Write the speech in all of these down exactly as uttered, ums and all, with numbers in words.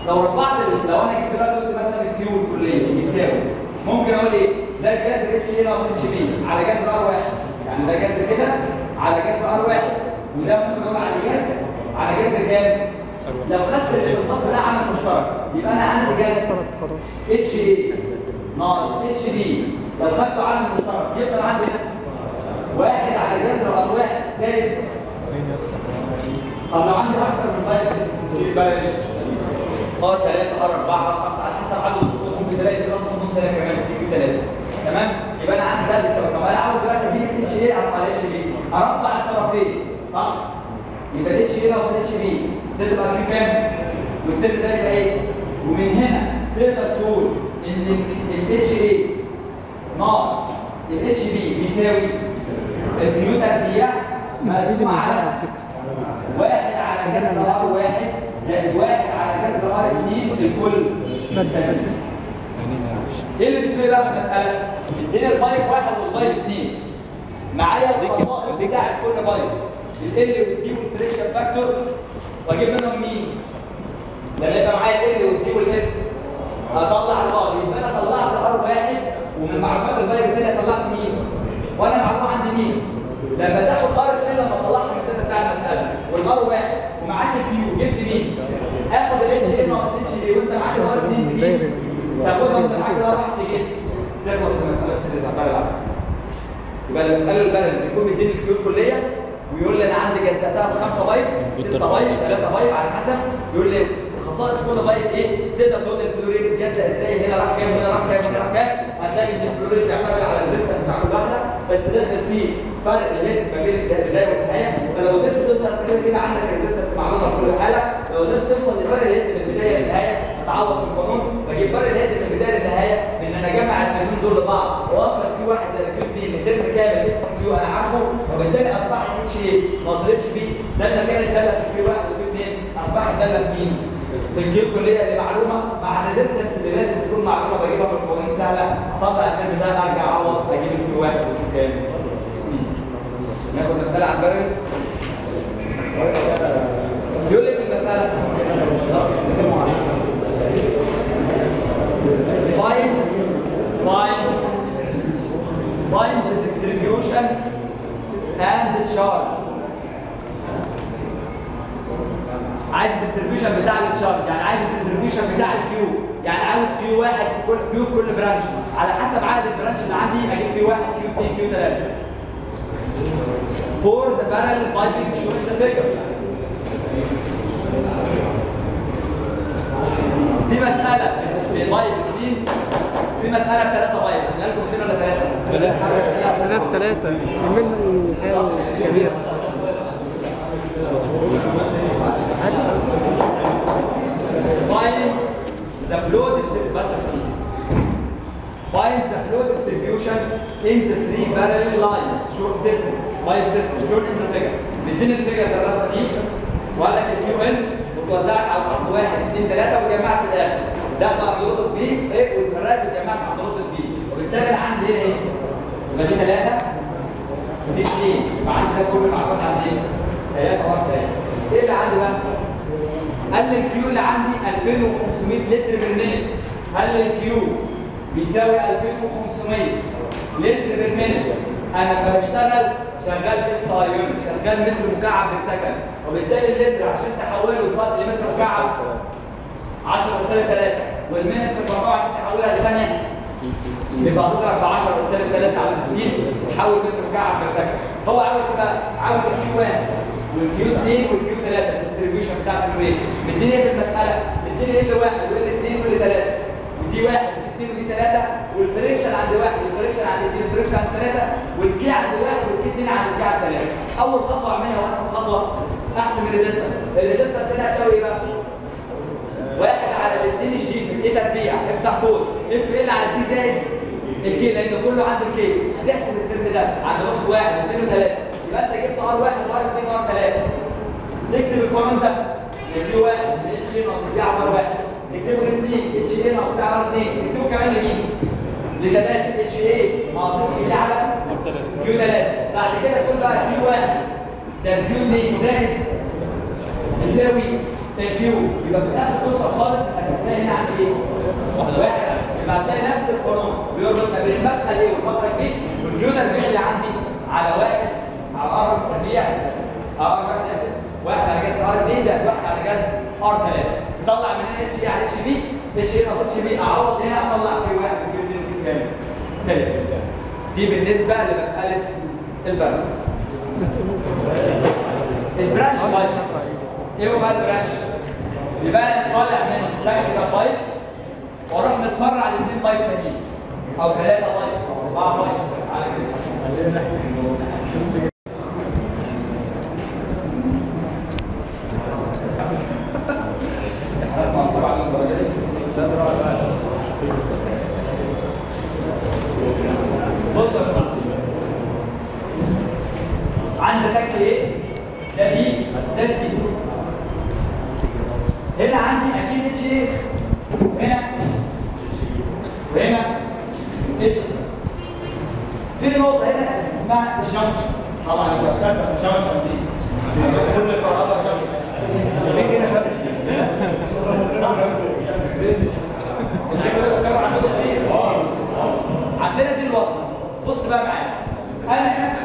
لو ربعت لو انا جبت دلوقتي قلت مثلا الكيو الكليه بيساوي، ممكن اقول ايه؟ ده الجذر اتش ايه ناقص اتش بي على جذر ار واحد، يعني ده جذر كده على جذر ار واحد، وده ممكن اقول على جذر على جذر كام؟ لو خدت الفصل ده عامل مشترك يبقى انا عندي جذر اتش ايه ناقص اتش بي، لو خدته عامل مشترك يفضل عندي واحد على جذر ار واحد زائد. طب لو عندي اكتر من بايب نسيب بقى ار ثلاثة ار أربعة ار خمسة على حسب عدد الخطوط، ممكن تلاقي في خط نص هنا كمان في ثلاثة. تمام؟ يبقى انا عندي ده بيساوي. طب انا عاوز دلوقتي اجيب اتش ايه على اتش بي، ارفع الطرفين صح؟ يبقى الاتش ايه ناقص اتش بي ده تبقى كيو كام؟ والترم ده يبقى ايه؟ ومن هنا تقدر تقول ان الاتش ايه ناقص الاتش بي بيساوي الكيو تربيع مقسوم على واحد على جذر ار واحد زائد واحد على جذر ار اتنين الكل. ايه اللي بتقول بقى في المساله؟ هنا البايب واحد والبايب اثنين. معايا الخصائص بتاعت كل بايب ال والدي والفريكشن فاكتور، واجيب منهم مين؟ لما يبقى معايا ال والدي والاف هطلع الار، يبقى انا طلعت ار واحد ومن معلومات البايب الثانيه طلعت مين؟ وانا معلومه عندي مين؟ لما تاخد ار اتنين لما تطلعها من الداتا بتاع المساله والار واحد ومعاك الكيو جبت مين؟ اخد الاتش اي ناقص اتش اي وانت معاك الار اتنين تجيب تاخدها وانت معاك الار واحد تجيب تخلص المساله السيريز على العب. يبقى المساله البرد بيكون مديني الكيو الكليه ويقول لي انا عندي جزأتها في خمسة بايب ستة بايب ثلاثة بايب على حسب، يقول لي خصائص كل بايب ايه؟ تقدر تقول لي الفلوريد اتجزأ ازاي، هنا راح كام هنا راح كام هنا راح كام، هتلاقي ان الفلوريد بيعتمد على الريزستنس بتاع كل واحده بس داخل فيه فرق الهيد ما بين البدايه والنهايه، فلو قدرت توصل كده كده عندك ريزستنس معلومه في كل حاله، لو قدرت توصل لفرق الهيد من البدايه للنهايه هتعوض في القانون، بجيب فرق الهيد من البدايه للنهايه بان انا اجمع الاثنين دول لبعض واوصل كيو واحد زي كيو اتنين لترم كامل اسمه كيو انا عارفه، وبالتالي اصبحت اتش ايه ناقص اتش بي ده اللي كانت داله في كيو واحد وكيو اتنين اصبحت داله في مين؟ في الكيو الكليه اللي معلومه مع الريزستنس اللي لازم تكون معلومه بجيبها من القوانين سهله، اطلع الترم ده ارجع اعوض اجيب الكيو واحد والكيو كام. ناخد مسألة عن بارل. بيقول لي في المسألة find find find the distribution and the charge. عايز الديستريبيوشن بتاع التشارج، يعني عايز الديستريبيوشن بتاع الكيو، يعني عاوز كيو واحد في كل كيو في كل برانش، على حسب عدد البرانش اللي عندي اجيب كيو واحد كيو اتنين كيو تلاتة. For the parallel piping shown in the figure. في مسألة بالبايب اثنين، في مسألة بثلاثة بايب، احنا لكم اثنين ولا ثلاثة؟ ثلاثة ثلاثة ثلاثة من كبير. Find the flow distribution بس Find the flow distribution in the three parallel lines short system بايب سيستم شورت ان ذا فيجر. مديني الفيجر ده الرسمه دي وقال لك الكيو ان وتوزعت على خط واحد اثنين ثلاثه وجمعت في الاخر داخله على نقطه بي ايه واتفرقت وجمعت على نقطه بي، وبالتالي انا عندي هنا ايه؟ يبقى دي ثلاثه ودي اثنين، يبقى عندي ده كله معلومات عن ايه؟ ثلاثه واحد ثلاثه. ايه اللي عندي بقى؟ قال لي الكيو اللي عندي ألفين وخمسمية لتر بالمينت. قال لي الكيو بيساوي ألفين وخمسمية لتر بالمينت. انا لما بشتغل شغال اس اي يونت، شغال متر مكعب بالسكند، وبالتالي اللتر عشان تحوله لصد لمتر مكعب عشرة سالب ثلاثة، والمينت في الموضوع عشان تحولها لثانيه يبقى تضرب في عشرة سالب ثلاثة على ستين وتحول متر مكعب بالسكند. هو عاوز بقى عاوز الكيو واحد والكيو اثنين والكيو ثلاثة الديستريبيوشن بتاع الفلوريد. مديني ايه في المساله؟ مديني ال واحد وال اثنين وال ثلاثة، ودي واحد ودي اثنين ودي ثلاثة، والفريكشن عند واحد والفريكشن عند اثنين والفريكشن عند ثلاثة، والكي عند واحد والكي اثنين عند الكي عند ثلاثة. اول خطوه اعملها واسهل خطوه احسب الريزستنس. الريزستنس هنا هتساوي ايه بقى؟ واحد على الاثنين الجي في الايه تربيع افتح قوس اف ال على الدي زائد الكي لان كله عند الكي. هتحسب الترم ده عند نقطه واحد واثنين وثلاثة، يبقى انت جبت ار واحد وار اثنين وار ثلاثة. نكتب القانون ده الكي واحد اتش اي ناقص الدي على واحد، نكتبه الاثنين اتش اي ناقص الدي على اثنين، نكتبه كمان لمين؟ لثلاثة اتش اي ناقص اتش اي على كيو ثلاثة. بعد كده كل بقى كيو واحد زائد كيو اثنين زائد يساوي الكيو يبقى في الاخر توصل خالص انك هتلاقي هنا عندي ايه؟ واحد يبقى هتلاقي نفس القانون بيربط ما بين المدخل ايه والمخرج بي والكيو تربيع اللي عندي على واحد على ار تربيع ار واحد اسف واحد على جذر ار اتنين زائد واحد على جذر ار تلاته تطلع من هنا اتش اي على اتش بي اتش اي ناقص اتش بي اعوض هنا اطلع كيو واحد وكيو اتنين وكيو كام؟ تلاته دي بالنسبه لمساله البرد. البرانش بايب ايه هو بقى البرانش؟ يبقى انا طالع من التانك ده بايب واروح متفرع لاثنين بايب تانيين او ثلاثه بايب او اربعه بايب على كده. هتمصر على الدرجه دي؟ بص يا باشمهندس عندك ايه؟ ده بي ده سي. هنا عندي اكيد اتش ايه؟ هنا وهنا اتش سي. في نقطة هنا اسمها الجنكشن. طبعا انت هتصدق في الجنكشن دي. كل الكهرباء جنكشن. ليه كده شبه؟ صح؟ انت كده بتتكلم عن نقطة كتير. عندنا دي الوصلة. بص بقى معايا. انا هنا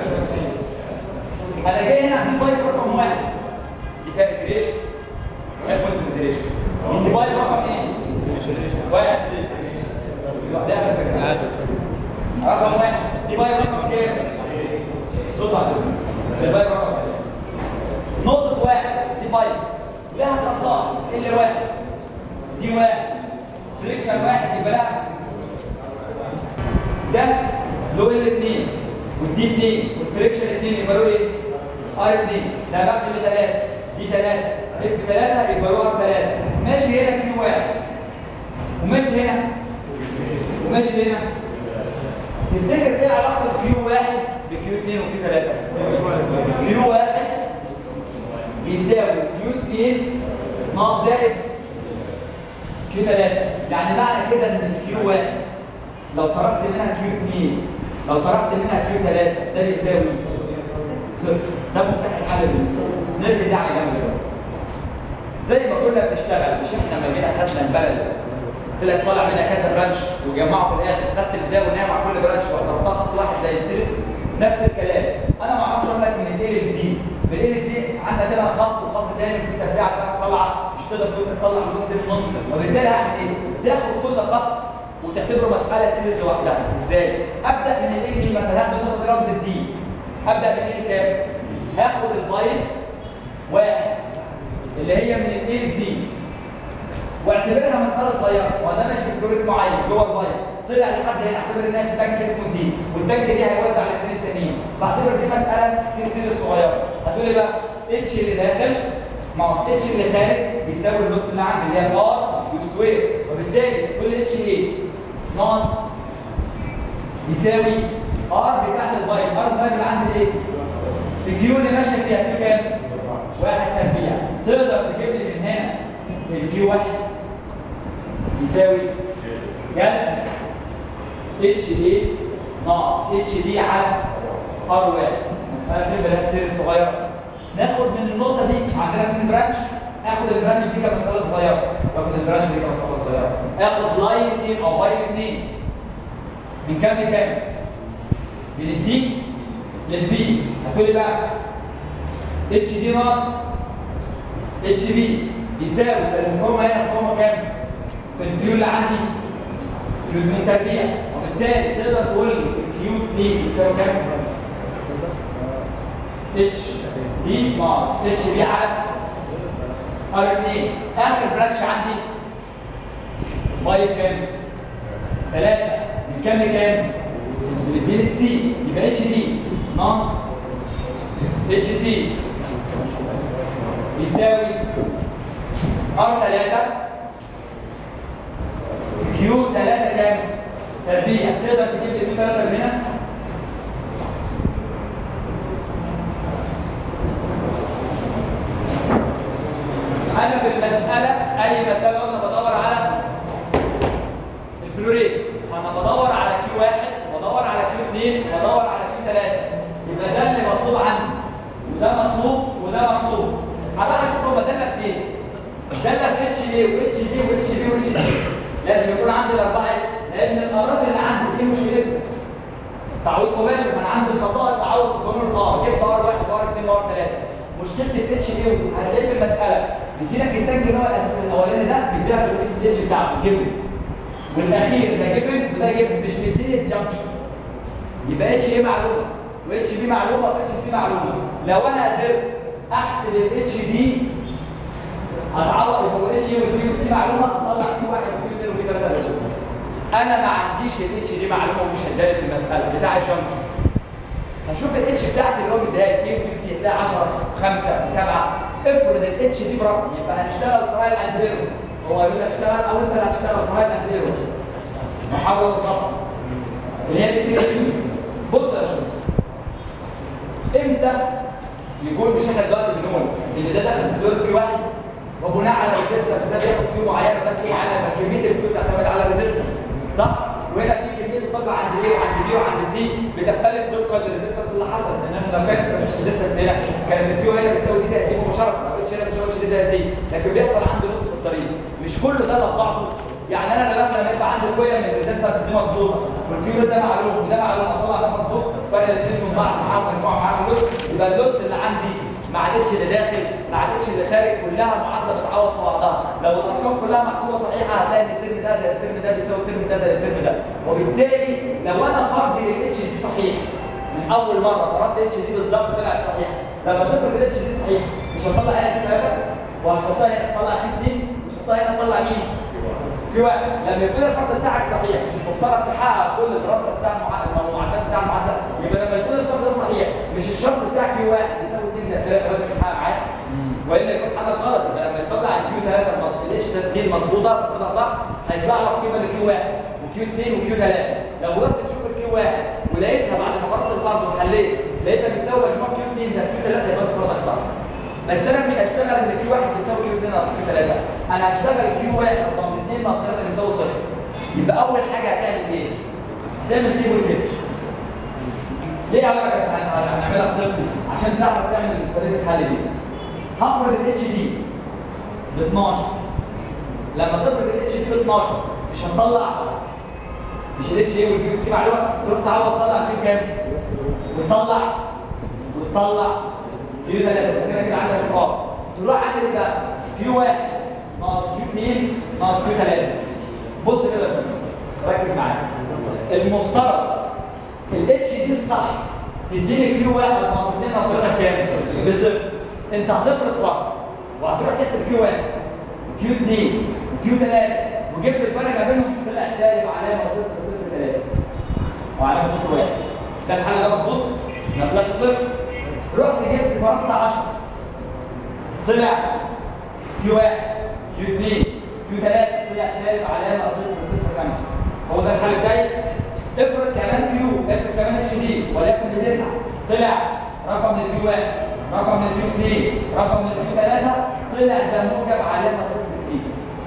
انا جاي هنا عندي بايب رقم واحد دي فيها اتريشن فيها بوينت اتريشن دي بايب رقم ايه؟ واحد اثنين ده اخر فكره رقم واحد دي بايب رقم كام؟ صوت على ده بايب رقم نقطة واحد دي بايب لها خصائص ال واحد دي واحد فريكشن واحد يبقى لها ده له ال اتنين ودي اتنين والفريكشن اتنين يبقى له ايه؟ ار اتنين ده بعد ال تلاته دي تلاته اف تلاته يبقى له ار تلاته ماشي هنا كيو واحد وماشي هنا وماشي هنا تفتكر ايه علاقه كيو واحد بكيو اتنين وكيو تلاته؟ كيو واحد بيساوي كيو اتنين ناقص زائد كيو تلاته يعني معنى كده ان الكيو واحد لو طرفت منها كيو اتنين لو طرفت منها كيو تلاته ده بيساوي صفر. ده مفتاح الحل بالنسبه لنا. نرجع ده على جنب دلوقتي. زي ما كنا بنشتغل مش احنا لما جينا خدنا البلد قلت لك طالع منها كذا برانش وجمعوا في الاخر خدت البدايه والنهايه مع كل برانش وحطيتها خط واحد زي السيريس نفس الكلام. انا ما اعرفش اقول لك من الاي للدي من الاي للدي عندك هنا خط وخط تاني في تفريعه طالعه مش تقدر تطلع نص دي ونص وبالتالي هعمل ايه؟ تاخد كل خط وتعتبره مساله سيريس لوحدها. ازاي؟ ابدا من الاي للدي مثلا هاخد النقطه دي رمز الدي ابدا من ايه لكام؟ هاخد البايب واحد اللي هي من الاي للدي واعتبرها مساله صغيره وانا ماشي في فلوريد معين جوه البايب طلع لحد هنا اعتبر انها في تانك اسمه دي والتانك دي هيوزع على الاثنين التانيين فاعتبر دي مساله سير سير صغيره. هتقول لي بقى اتش اللي داخل ناقص اتش اللي خارج بيساوي النص اللي عندي اللي هي ار وسكوير وبالتالي كل اتش ايه ناقص يساوي ار بتاعت البايب. ار البايب اللي عندي ايه؟ الكيو اللي ماشيه فيها كيو كام؟ واحد تربيع. تقدر تجيب لي من هنا الكيو واحد يساوي جذر اتش دي ناقص اتش دي على ار واحد. مساله سيمبل سير صغيره. ناخد من النقطه دي عندنا اتنين برانش اخد البرانش دي كمساله صغيره واخد البرانش دي كمساله صغيره اخد لاين اتنين او بايب اتنين من كام لكام؟ من الدي للبي. هتقول لي بقى اتش دي ناقص اتش بي يساوي المقاومه هنا المقاومه كام؟ في الكيو اللي عندي كيو اتنين تربيع وبالتالي تقدر تقول لي الكيو اتنين يساوي كام؟ اتش دي ناقص اتش بي على ار اتنين. اخر برانش عندي بايب كام؟ تلاته من كام لكام؟ من الدي للسي يبقى اتش دي ناقص اتش سي يساوي ار تلاته كيو تلاته كام؟ تربيع. تقدر تجيب لي كيو تلاته من هنا؟ انا في المساله اي مساله وانا بدور على الفلوريد فانا بدور على كيو واحد وبدور على كيو اتنين وبدور على كيو تلاته يبقى ده اللي مطلوب عندي وده مطلوب وده مطلوب. هلاحظ هما ده في ايه؟ داله في اتش اي واتش دي واتش بي واتش سي. لازم يكون عندي الاربعه اتش، لان الارات اللي عندي ايه مشكلتها؟ تعويض مباشر، ما انا عندي الخصائص اعوض في قانون الار، جبت ار واحد وار اثنين وار ثلاثه. مشكلتي في اتش اي هتلاقي في المساله بيديلك التانك اللي هو الاساس الاولاني ده بيديلك الاتش بتاعته جيفن، والاخير ده جيفن وده جيفن، مش بيديني الجنكشن. يبقى اتش اي معلومه واتش بي معلومه واتش سي معلومه. لو انا قدرت احسب الاتش دي هتعوض هو الاتش اي والبي والسي معلومه، اطلع كيو واحد وكيو اثنين وكيو ثلاثه بس. انا ما عنديش الاتش دي معلومه ومش هتلاقي في المساله بتاع الجنكشن. هشوف الاتش بتاعتي اللي هو مديها ايه وبي وسي، هتلاقي عشرة وخمسة وسبعة. افرض الاتش دي برقم، يبقى هنشتغل ترايل اند ايرور. هو يقول لك اشتغل او انت اللي هتشتغل ترايل اند ايرور. محاوله وخطا اللي هي الاتش. بص يا شمس، امتى يكون مش احنا دلوقتي بنقول ان ده داخل بدور كيو واحد وبناء على الريزستنس ده بياخد كيو معينه وده كيو معينه، يبقى كميه الكيو بتعتمد على الريزستنس صح؟ وهنا في كميه الطاقه عند ايه وعند بي وعند سي بتختلف طبقا للريزستنس اللي حصل، لان احنا لو كانت مفيش ريزستنس هنا كانت الكيو هنا بتساوي دي زائد دي مباشره، ما بقتش هنا بتساوي دي زائد دي، لكن بيحصل عندي نص في الطريق. مش كل ده لبعضه، يعني انا دلوقتي لما يبقى عندي قيم من الريزستنس دي مظبوطه والكيو ده معلوم وده معلوم، اطلع ده مظبوط، فرق الاثنين من بعض معاهم مجموعه معاهم لوس، يبقى اللوس اللي عندي مع الاتش اللي داخل مع الاتش اللي خارج كلها معادله بتعوض في بعضها. لو الارقام كلها محسوبه صحيحه هتلاقي ان الترم ده زي الترم ده بيساوي الترم ده زي الترم ده، وبالتالي لو انا فرضي للاتش دي صحيح من اول مره فرضت الاتش دي بالظبط طلعت صحيحه، لما تفرض الاتش دي صحيح مش هتطلع هنا كيو ثلاثه وهتحطها هنا تطلع كيو اثنين وتحطها هنا تطلع مين؟ كيو واحد. لما يكون الفرض بتاعك صحيح مش المفترض تحقق كل الرابطه بتاع المعدات بتاع المعادله، يبقى لما يكون الفرض ده صحيح مش الشرط بتاع كيو واحد يساوي اثنين زائد ثلاثه لازم تحقق معاه، والا يكون حلك غلط. يبقى لما يطلع الكيو ثلاثه الاتش دي المظبوطه تفرضها صح هيطلع لك قيمه لكيو واحد وكيو اثنين وكيو ثلاثه. لو رحت تشوف الكيو واحد ولقيتها بعد ما فرضت الفرض وحليت لقيتها بتساوي مجموع كيو اثنين زائد كيو ثلاثه يبقى انت فرضك صح. بس انا مش هشتغل ان كيو واحد بيساوي كيو اثنين ناقص كيو ثلاثه، انا هشتغل كيو واحد ناقص اثنين ناقص ثلاثه بيساوي صفر. يبقى اول حاجه هتعمل ايه؟ هتعمل تيبل كده. ليه اقول لك هنعملها بصفر؟ عشان تعرف تعمل طريقه الحل دي. هفرض الاتش دي ب اتناشر. لما تفرض الاتش دي ب اتناشر مش هنطلع مش الاتش اي والبي والسي معلومه، تروح تعوض تطلع كيو كام؟ وتطلع وتطلع كيو ثلاثه، كده كده عندك ارقام. تروح عامل ايه بقى؟ كيو واحد ناقص كيو اثنين ناقص كيو ثلاثه. بص كده يا شمس ركز معايا. المفترض الاتش دي الصح تديني كيو واحد ناقص اثنين ناقص ثلاثه بكام؟ بصفر. انت هتفرض فرض وهتروح تحسب كيو واحد وكيو اثنين وكيو ثلاثه وجبت الفرق ما بينهم طلع سالب علامه صفر صفر ثلاثه وعلامه صفر واحد. ده الحل ده مظبوط؟ ما طلعش صفر. رحت جبت فرضت عشرة طلع كيو واحد كيو اثنين كيو ثلاثه طلع سالب علامه صفر صفر خمسه. هو ده الحل الجاي. افرض كمان كيو افرض كمان اتش دي وليكن بتسعه طلع رقم من الكيو واحد رقم من الكيو اثنين رقم من الكيو ثلاثه طلع ده موجب علامه صفر اثنين.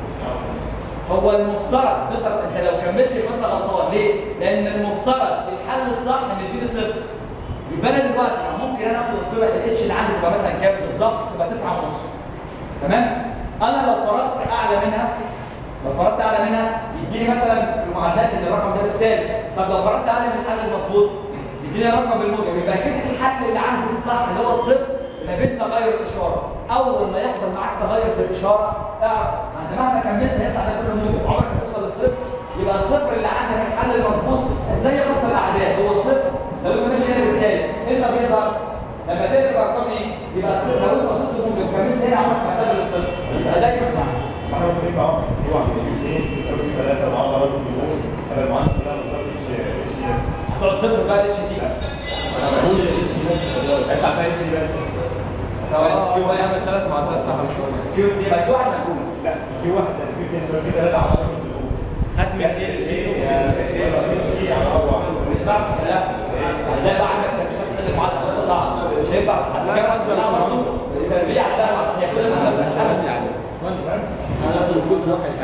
هو المفترض تقدر انت لو كملت يبقى انت غلطان. ليه؟ لان المفترض الحل الصح ان يديني صفر. يبقى انا دلوقتي ممكن انا افرض طلع الاتش اللي عندي تبقى مثلا كام بالظبط؟ تبقى تسعة ونص. تمام؟ انا لو فرضت اعلى منها لو فرضت اعلى منها يديني مثلا في المعادلات ان الرقم ده بالسالب. طب لو فرضت اعلى من الحل المظبوط يديني رقم بالموجب. يبقى كده الحل اللي عندي الصح اللي هو الصفر ما بين تغير الاشاره. اول ما يحصل معاك تغير في الاشاره اعرف انت مهما كملت هيطلع ده كله موجب، عمرك ما توصل للصفر. يبقى الصفر اللي عندك الحل المظبوط زي خط الاعداد هو الصفر. لو انت ماشي هنا بالسالب امتى بيظهر؟ لما تقلب ارقام ايه؟ يبقى الصفر. لو انت وصلت لموجب كملت هنا عمرك ما هتقلب الصفر. يبقى ده يبقى معاك. احنا ممكن نبقى كيو واحد كيو اثنين يساوي ثلاثه مع ضرب الجذور. هذا المعادله كلها بتضاف اتش اتش دي اس. هتقعد تفرق بقى الاتش دي. انا بقول الاتش دي بس هيطلع فيها اتش دي بس. سواء كيو واحد من ثلاث معادلات صح مش كيو اثنين يبقى كيو واحد مجهول. لا كيو واحد زائد كيو اثنين يساوي ثلاثه على ضرب الجذور. خدت من ايه الايه اتش دي اس اتش دي على اربعه. مش هتعرف تحلها. هتلاقي بقى عندك مش هتحل المعادله ده صعب. مش هينفع تحلها. لا حسب العمر التربيع هتلاقي هي كل المعادلات مش حل يعني. انا في الكود في واحد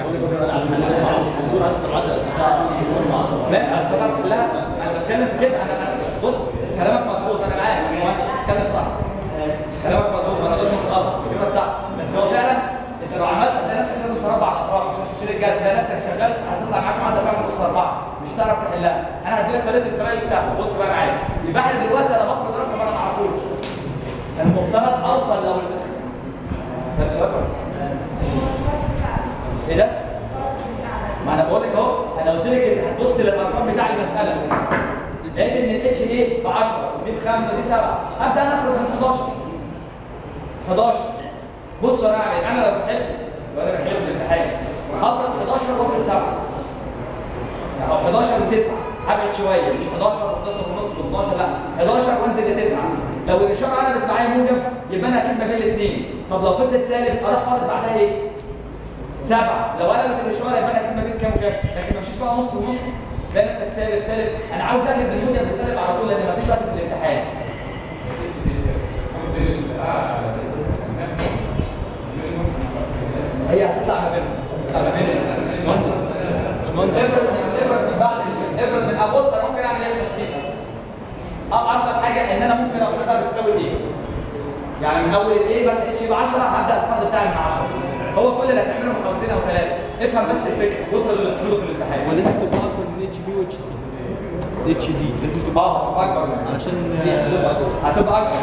لا بس انا لا انا بتكلم في كده. انا بص كلامك مظبوط انا معاك بتتكلم صح. كلامك مظبوط ما اقدرش اقول غلط كلامك صح. بس هو فعلا انت لو عملت شغال هتطلع معاك معادله فعلا نص اربعه مش هتعرف تحلها. انا هدي لك طريقه الطريقه السهله. بص بقى معايا، يبقى احنا دلوقتي انا بفرض رقم انا ما اعرفوش. المفترض اوصل لو سؤال سؤال ايه ده؟ ما انا بقول لك اهو، انا قلت لك ان هتبص للارقام بتاع المساله لقيت ان الاتش دي ب عشرة ودي ب خمسة ودي سبعة، ابدا انا افرض من حداشر حداشر. بصوا يا جماعه، انا لو بحل لو انا بحل في الامتحان هفرض حداشر وافرض سبعة او حداشر وتسعة، هبعد شويه مش حداشر وحداشر ونص و12 لا حداشر وانزل لتسعة. لو الاشاره قلبت معايا موجب يبقى انا اكيد ما بين الاثنين. طب لو فضلت سالب اروح فرض بعدها ايه؟ سبعة. لو قلبت الاشاره يبقى انا اكيد ما بين كام وكام، لكن ما امشيش بقى نص ونص تلاقي نفسك سالب سالب. انا عاوز اقلب بالموجب بسالب على طول لان مفيش وقت في الامتحان. هي هتطلع ما بينهم هتطلع ما بينهم افرض افرض من بعد افرض من ابص انا ممكن اعمل ايه عشان تسيبها؟ افضل حاجه ان انا ممكن افرضها بتساوي ايه؟ يعني من اول الايه بس اتش ب عشرة هبدا الفرض بتاعي من عشرة. هو كل اللي هتعمله محاولتين او ثلاثه، افهم بس الفكره وافرض اللي تفرضه في الامتحان. ولازم تبقى اكبر من اتش بي واتش سي. اتش دي لازم تبقى اه هتبقى اكبر علشان هتبقى اكبر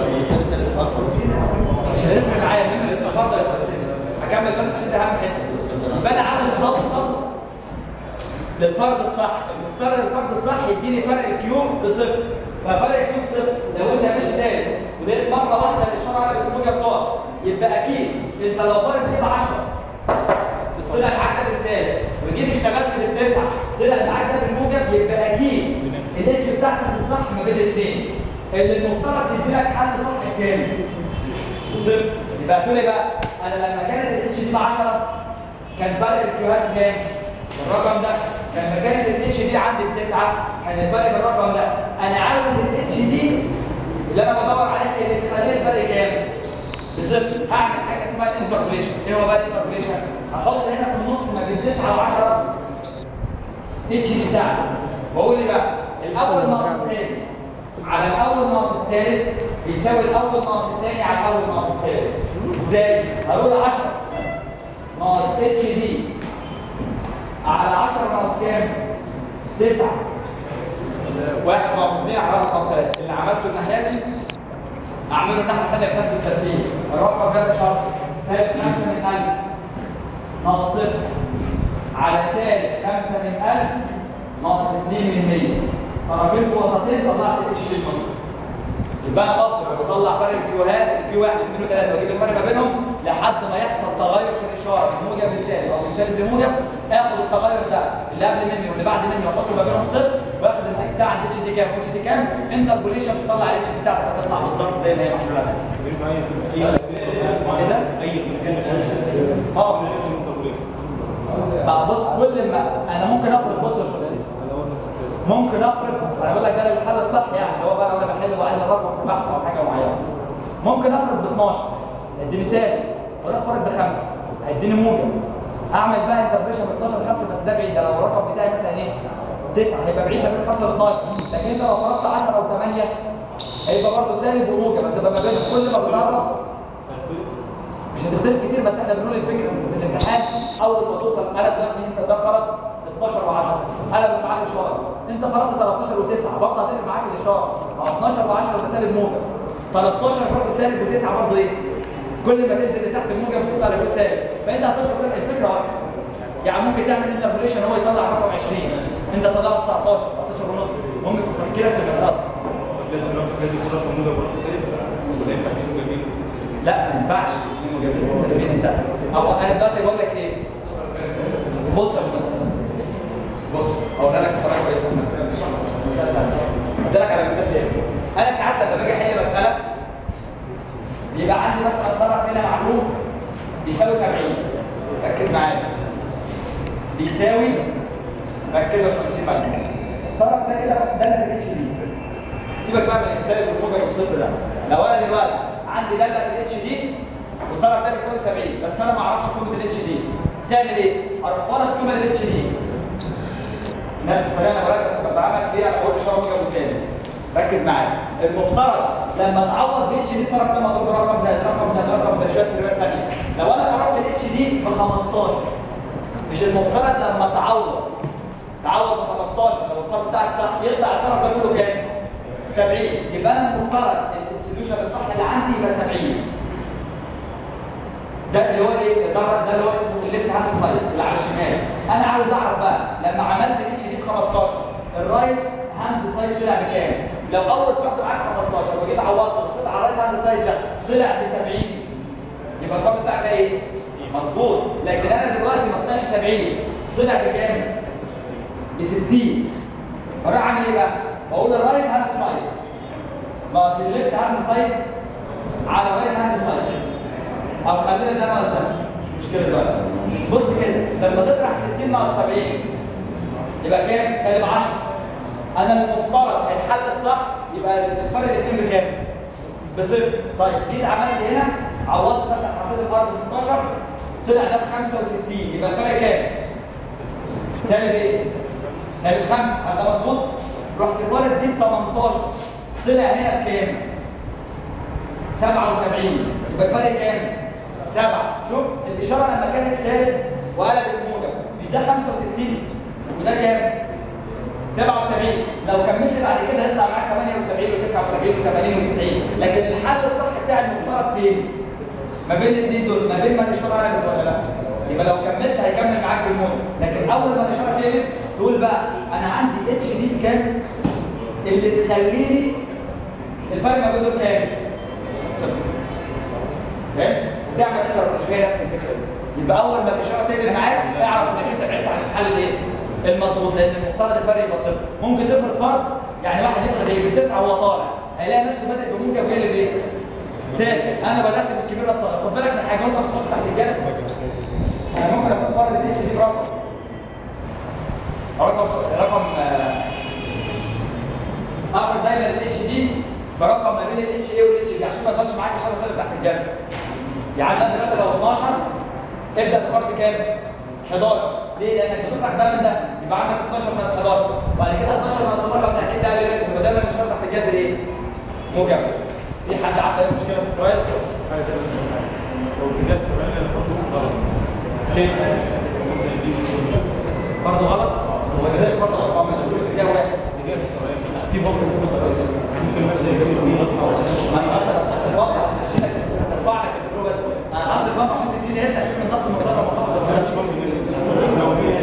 مش هيفرق معايا مين اللي تبقى فرض يا باشمهندس. هكمل بس عشان ده اهم حته. يبقى انا عاوز اوصل للفرض الصح. المفترض الفرض الصح يديني فرق الكيو بصفر، ففرق الكيو بصفر لو انت ماشي سالب ولقيت مره واحده الاشاره على الموجب بتقع يبقى اكيد انت لو فرض دي ب عشرة طلع معاك ده بالسالب وجيت اشتغلت بالتسعه طلع معاك ده بالموجب يبقى اكيد الاتش بتاعتك الصح ما بين الاثنين. اللي المفترض تدي لك حل صح كامل بصفر. يبقى تقول لي بقى انا لما كانت الاتش دي ب عشرة كان فرق الكيوهات كام؟ الرقم ده. لما كانت الاتش دي عندي بتسعة كان الفرق بالرقم ده. انا عاوز الاتش دي اللي انا بدور عليها اللي تخلي الفرق كام؟ بصفر. هعمل حاجه اسمها الانتربوليشن. ايه هو بقى الانتربوليشن؟ هحط هنا في النص ما بين تسعة وعشرة اتش دي بتاعتي واقول لي بقى الاول ناقص الثاني على الاول ناقص الثالث بيساوي الاول ناقص الثاني على الاول ناقص الثالث. ازاي؟ هقول عشرة ناقص اتش دي على عشرة ناقص كام؟ تسعة. واحد ناقص اثنين على واحد ناقص ثلاثة. اللي عملته الناحية دي أعمله الناحية الثانية بنفس الترتيب. الرقم ده شرط سالب خمسة من ألف ناقص صفر على سالب خمسة من ألف ناقص اثنين من مية. طرفين في وسطين طلعت الاتش دي المظبوط. يبقى انا بفرق بطلع فرق الكيوهات الكيو واحد اثنين وثلاثة واجيب الفرق ما بينهم لحد ما يحصل تغير في الاشاره من موجب لسالب او من سالب لموجب. اخد التغير ده اللي قبل مني واللي بعد مني واحطه ما بينهم صفر واخد الناتج بتاع الاتش دي كام والاتش دي كام. انتربوليشن تطلع الاتش دي بتاعتك هتطلع بالظبط زي ما هي مشهوره كده. كده؟ اه بقى بص كل ما انا ممكن افرض بص يا باشمهندس ممكن افرض انا بقول لك ده الحل الصح يعني اللي هو بقى لو انا بحل وعايز الرقم في بحث او حاجه معينه. ممكن افرض ب اتناشر هيديني سالب واروح افرض بخمسه هيديني موجب. اعمل بقى انتربريشن ب اتناشر خمسة بس ده بعيد. ده لو الرقم بتاعي مثلا ايه؟ تسعة هيبقى بعيد ما بين خمسة و اتناشر. لكن انت لو فرضت عشرة او ثمانية هيبقى برضه سالب وموجب هتبقى ما بينهم. كل ما بتقرب مش هتختلف كتير بس احنا بنقول الفكره في الامتحان اول ما توصل انا دلوقتي انت ده فرض اتناشر وعشرة قلبت معاك الاشاره انت فرضت تلتاشر وتسعة برضه هتقلب معاك الاشاره اتناشر وعشرة ده سالب موجب تلتاشر برضه سالب وتسعة برضه ايه؟ كل ما تنزل لتحت الموجب بتطلع لفوق سالب. فانت هتطلب الفكره واحده. يعني ممكن تعمل انتربوليشن هو يطلع رقم عشرين انت طلعه تسعتاشر تسعتاشر ونص. المهم في تفكيرك في المدرسه لازم لازم رقم موجب ورقم سالب ولا ينفع تكون موجبين؟ لا ما ينفعش موجبين سالبين. انت او انا دلوقتي بقول لك ايه؟ بص يا باشمهندس بص هقولها لك بطريقه كويسه. مثال ثاني هقول لك على مثال تاني. انا ساعات لما باجي احل مساله بيبقى عندي مثلا طرف هنا معلوم بيساوي سبعين. ركز معايا بيساوي ركزوا يا باشمهندسين بقى. الطرف ده كده ده اللي في الاتش دي. سيبك بقى من السالب والموجب والصفر ده. لو انا دلوقتي عندي داله في الاتش دي والطرف ده بيساوي سبعين بس انا ما اعرفش قيمه الاتش دي تعمل ايه؟ اروح فرض قيمه الاتش دي نفس الطريقه انا بقولها بس بعمل ليه انا بقول اشاره موجب وسالب. ركز معايا. المفترض لما تعوض باتش دي الطرف ده مضروب برقم زائد رقم زائد رقم زائد شويه كلمات ثانيه. لو انا فرضت الاتش دي ب خمستاشر مش المفترض لما تعوض تعوض ب خمستاشر لو الفرق بتاعك صح يطلع الطرف ده كله كام؟ سبعين. يبقى انا المفترض السوليوشن الصح اللي عندي يبقى سبعين. ده اللي هو ايه؟ ده, ده اللي هو اسمه الليفت هاند سايد اللي على الشمال. انا عاوز اعرف بقى لما عملت الاتش دي ب خمستاشر الرايت هاند سايد طلع بكام؟ لو اول فرق معاك خمستاشر وجيت عوضت وبصيت على الرايت هاند سايد ده طلع ب سبعين يبقى الفرق بتاعك ده ايه؟ مظبوط. لكن انا دلوقتي ما طلعش سبعين طلع بكام؟ ب ستين. اروح اعمل ايه بقى؟ بقول الرايت هاند سايد ناقص الليفت هاند سايد على الرايت هاند سايد. او خلينا ده ناقص ده مش مشكله دلوقتي. بص كده لما تطرح ستين ناقص سبعين يبقى كام؟ سالب عشرة. انا المفترض الحل الصح يبقى الفرق الاثنين بكام؟ بصفر. طيب جيت عملت هنا عوضت مثلا حطيت الار ب ستاشر طلع ده ب خمسة وستين يبقى الفرق كام؟ سالب ايه؟ سالب خمسة. هل ده مظبوط؟ رحت فارق دي ب تمنتاشر طلع هنا بكام؟ سبعة وسبعين يبقى الفرق كام؟ سبعة. شوف الاشاره لما كانت سالب وقلبت موجب مش ده خمسة وستين وده كام؟ سبعة وسبعين. لو كملت بعد كده هيطلع معاك تمانية وسبعين وتسعة وسبعين وتمانين وتسعين. لكن الحل الصح بتاع المفترض فين؟ ما بين الاثنين دول، ما بين ما الاشاره قلبت ولا لا. يبقى لو كملت هيكمل معاك بالموجب. لكن اول ما الاشاره تقلب تقول بقى انا عندي اتش دي بكام؟ اللي تخليني الفرق ما بين دول كام؟ صفر. فاهم؟ وتعمل انت الرشويه نفس الفكره دي. يبقى اول ما الاشاره تقلب معاك اعرف انك انت بعدت عن الحل الايه؟ المظبوط. لان المفترض الفرق يبقى صفر. ممكن تفرض فرض يعني واحد يفرض ايه؟ من تسعه وهو طالع هيلاقي نفسه بادئ بموجب ويقلب ايه؟ سالب. انا بدات بالكبير والصغير. خد بالك من حاجه وانت بتحط تحت الجسم. انا ممكن اكون فرض الاتش دي برقم رقم رقم افرض دايما الاتش دي برقم ما بين الاتش اي والاتش بي عشان ما يظهرش معاك اشاره سالب تحت الجذر. يعني انا دلوقتي لو اتناشر ابدا بفرض كام؟ حداشر. ليه؟ لانك بتطرح ده من ده يبقى عندك اتناشر ناقص حداشر وبعد كده اتناشر ناقص الرقم ده اكيد ده قليل تبقى دايما الاشاره تحت الجذر ايه؟ موجب. في حد عارف اي مشكله في الترايل؟ حاجه كده بس لو اتجاه السبعين اللي بحطه غلط. فين؟ فرض غلط؟ هو ازاي فرض غلط؟ هو مش هيقول اتجاه واحد. اتجاه السبعين في بطل ممكن بس يجيب انا مثلا خدت البامب عشان ترفع لك الفلو بس. انا حاطط البامب عشان تديني هيد عشان من ضغط المقدار مخفض انا مش ممكن بس لو في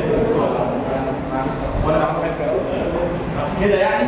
وانا بعمل حاجه كده يعني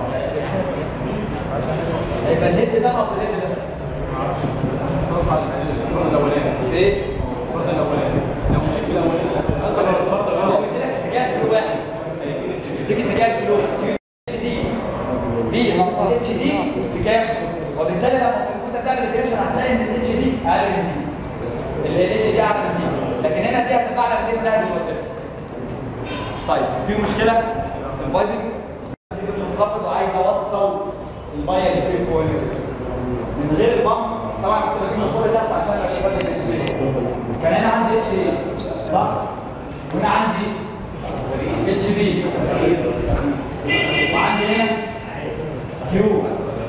يبقى الهيد ده ناقص الهيد ده. ما اعرفش فرض على الفرض الاولاني في ايه؟ الفرض الاولاني لو مشيت بالاولاني هتظهر الفرض غلط. هو مديلك اتجاه الفلو واحد. يديك اتجاه الفلو اتش دي بي ناقص اتش دي بكام؟ وبالتالي لما انت بتعمل الكريشن هتلاقي ان الاتش دي اقل من دي. الاتش دي اعلى من دي. لكن هنا دي هتبقى اعلى من دي ده المتوسط. طيب في مشكله في البايبنج منخفض وعايز اوصل الميه اللي فيه فوق من غير البامب. طبعا كنت بجيب من فوق لتحت عشان الاشارات الاساسيه. كان هنا عندي اتش اي صح؟ وهنا عندي اتش بي وعندي هنا كيو.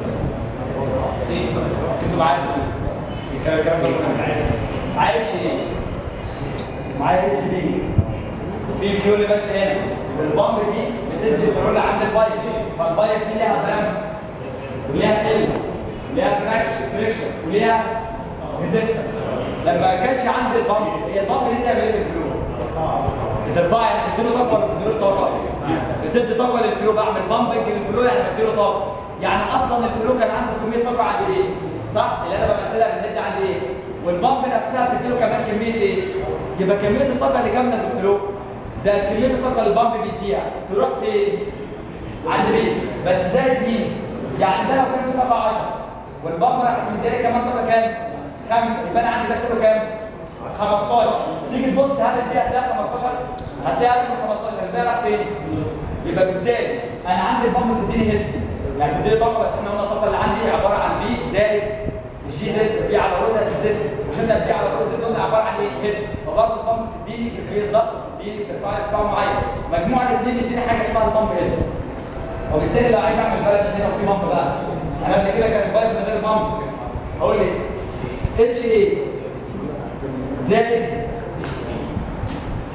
ركزوا معايا في الكلام ده. معايا اتش اي معايا اتش بي وفي الكيو اللي ماشي هنا والبامب دي بتدي الفلول عند البايب. فالبايب دي ليها دم وليها ال وليها فراكشن فريكشن وليها ريزيستنس. لما ما كانش عند البامب هي البامب دي بتعمل ايه في الفلو؟ بترفع يعني بتديله طاقه ولا ما بتديلوش طاقه؟ بتدي طاقه للفلو. بعمل بامبنج للفلو يعني بديله طاقه. يعني اصلا الفلو كان عنده كميه طاقه عند ايه؟ صح؟ اللي انا بمثلها بتدي عند ايه؟ والبامب نفسها بتديله كمان كميه ايه؟ يبقى كميه الطاقه اللي كامله في الفلو زائد كميه الطاقه اللي البامب بيديها تروح فين؟ عند مين؟ بس زائد مين؟ يعني ده لو كان في طاقه عشرة والبامب راح مديها كمان طاقه كام؟ خمسة. يبقى انا عندي ده كله كام؟ خمستاشر. تيجي تبص هل دي هتلاقيها خمستاشر؟ هتلاقيها اقل من خمستاشر. ازاي راح فين؟ يبقى بالتالي انا عندي البامب بتديني هيد يعني بتديني طاقه. بس احنا قلنا الطاقه اللي عندي عباره عن بي زائد الجي زد بي على رو زائد الزد. وشلنا البي على رو زد قلنا عباره عن ايه؟ هيد. فبرضه البامب بتديني كميه ضغط بتديني ارتفاع ارتفاع معين. مجموع الاثنين بتديني حاجه اسمها البامب هيد. وبالتالي لو عايز اعمل بالانس هنا وفي بامب بقى انا قبل كده كان البايب من غير بامب هقول ايه؟ اتش ايه زائد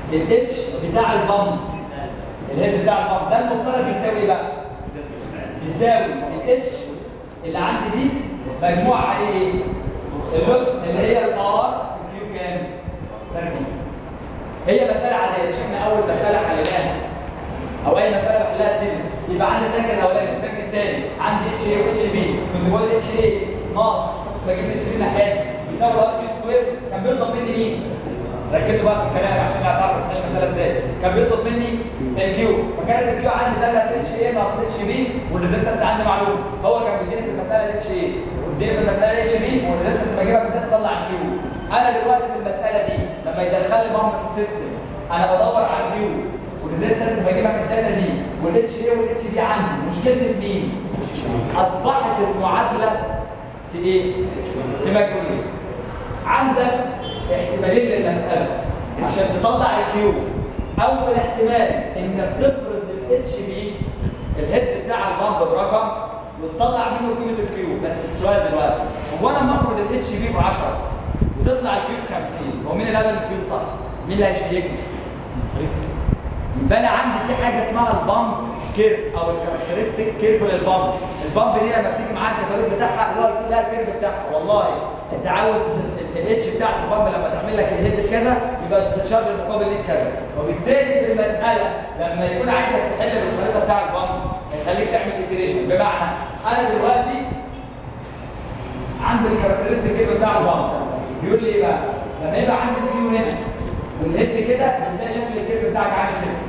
الاتش بتاع البامب، الهيد بتاع البامب ده المفترض يساوي ايه بقى؟ يساوي الاتش اللي عندي دي مجموع عليه ايه؟ اللوس اللي هي الار في كيو كام؟ تربيع. هي مساله عاديه، مش احنا اول مساله حليناها او اي مساله بحلها سيريز يبقى عندي التانك الاولاني والتانك الثاني عندي اتش اي واتش بي، كنت بقول اتش اي ناقص بجيب اتش بي ناحيه يساوي الار كيو سكوير. كان بيطلب مني مين؟ ركزوا بقى في الكلام عشان هتعرفوا تحل المساله ازاي. كان بيطلب مني الكيو، فكانت الكيو عندي داله في اتش اي ناقص اتش بي والريزستنس عندي معلوم. هو كان بيديني في المساله اتش اي ويديني في المساله اتش بي والريزستنس بجيبها بالذات اطلع الكيو. انا دلوقتي في المساله دي لما يدخل لي بامب في السيستم انا بدور على الكيو والريزستنس بجيبها من الداتا دي والاتش اي والاتش بي عندي. مشكلتي في مين؟ اصبحت المعادله في ايه؟ في مجهولين. عندك احتمالين للمساله عشان تطلع الكيو. اول احتمال انك تفرض الاتش بي الهيد بتاع البامب برقم وتطلع منه قيمه الكيو. بس السؤال دلوقتي هو انا لما افرض الاتش بي ب عشرة وتطلع الكيو ب خمسين، هو مين اللي قال الكيو صح؟ مين اللي هيشيكني؟ يبقى انا عندي في حاجه اسمها البامب كيرف او الكاركترستيك كيرف للبامب. البامب دي لما بتيجي معاك الكتالوج بتاعها اللي هو لها الكيرف بتاعها. والله انت عاوز الاتش بتاعت البامب لما تعمل لك الهيد كذا يبقى الديسشارج المقابل ليك كذا. وبالتالي في المساله لما يكون عايزك تحل بالخريطه بتاع البامب هيخليك تعمل ايتريشن. بمعنى انا دلوقتي عندي الكاركترستيك كيرف بتاع البامب بيقول لي ايه بقى؟ لما يبقى عندي الكيو هنا والهيد كده هتلاقي شكل الكيرف بتاعك عامل كده.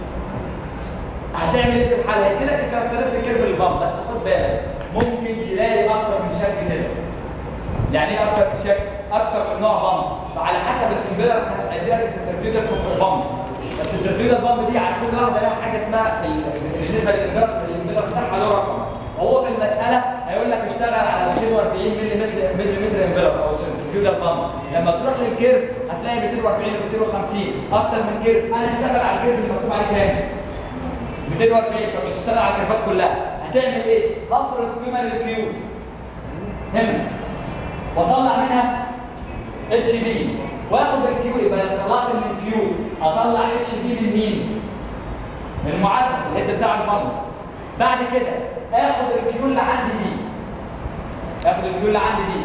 هتعمل ايه في الحاله؟ هيدي لك الكاركترستيك كيرف للبامب بس خد بالك ممكن تلاقي اكتر من شكل كده. يعني ايه اكتر من شكل؟ اكتر من نوع بامب. فعلى حسب الامبيلر هيدي لك السنترفيوجال بامب. بس السنترفيوجال بامب دي على كل واحده لها حاجه اسمها بالنسبه للامبيلر الامبيلر بتاعها له رقم. فهو في المساله هيقول لك اشتغل على مئتين وأربعين ملم امبيلر او سنترفيوجال بامب. لما تروح للكيرف هتلاقي مئتين وأربعين و مئتين وخمسين اكتر من كيرف. انا اشتغل على الكيرف اللي مكتوب عليه كام؟ مئتين وأربعين. فمش هتشتغل على الكيرفات كلها. هتعمل ايه؟ هفرض قيمه للكيو هنا واطلع منها اتش بي واخد الكيو. يبقى طلعت من الكيو اطلع اتش بي من مين؟ من المعادله الهيد بتاع البامب. بعد كده اخد الكيو اللي عندي دي اخد الكيو اللي عندي دي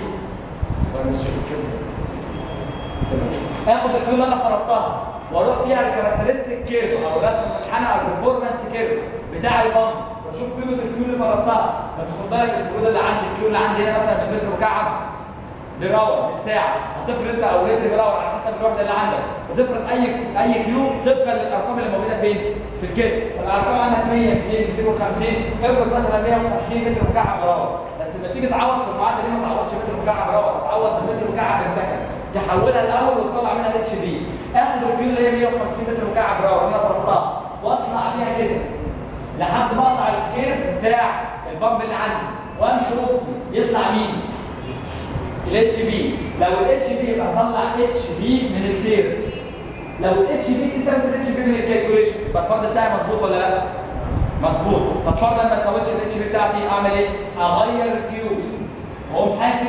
اخد الكيو اللي انا فرضتها واروح بيها الكاركترستيك كيرف او رسم منحنى او البرفورمانس كيرف بتاع البامب واشوف قيمه الكيو اللي فرضتها. بس خد بالك الفروض اللي عندي الكيو اللي عندي هنا مثلا بالمتر مكعب بير اور في الساعه. هتفرض انت او لتر بير اور على حسب الوحده اللي عندك. بتفرض اي اي كيو طبقا للارقام اللي موجوده فين؟ في الكيرف. فالارقام عندك مية مئتين مئتين وخمسين. افرض مثلا مئة وخمسين متر مكعب بير اور. بس لما تيجي تعوض في المعادله دي ما تعوضش متر مكعب بير اور، تعوض بالمتر مكعب بير سكند. تحولها الاول وتطلع منها الاتش بي. اخد الكيو اللي هي مئة وخمسين متر مكعب بير اور انا فرضتها واطلع بيها كده لحد ما اقطع الكيرف بتاع البامب اللي عندي وامشي يطلع مين؟ الاتش بي. لو الاتش بي يبقى اطلع اتش بي من الكيرف. لو الاتش بي تساوي الاتش بي من الكالكوليشن يبقى الفرض بتاعي مظبوط ولا لا؟ مظبوط. طب فرضا ما تساويش الاتش بي بتاعتي اعمل ايه؟ اغير الكيو واقوم حاسب.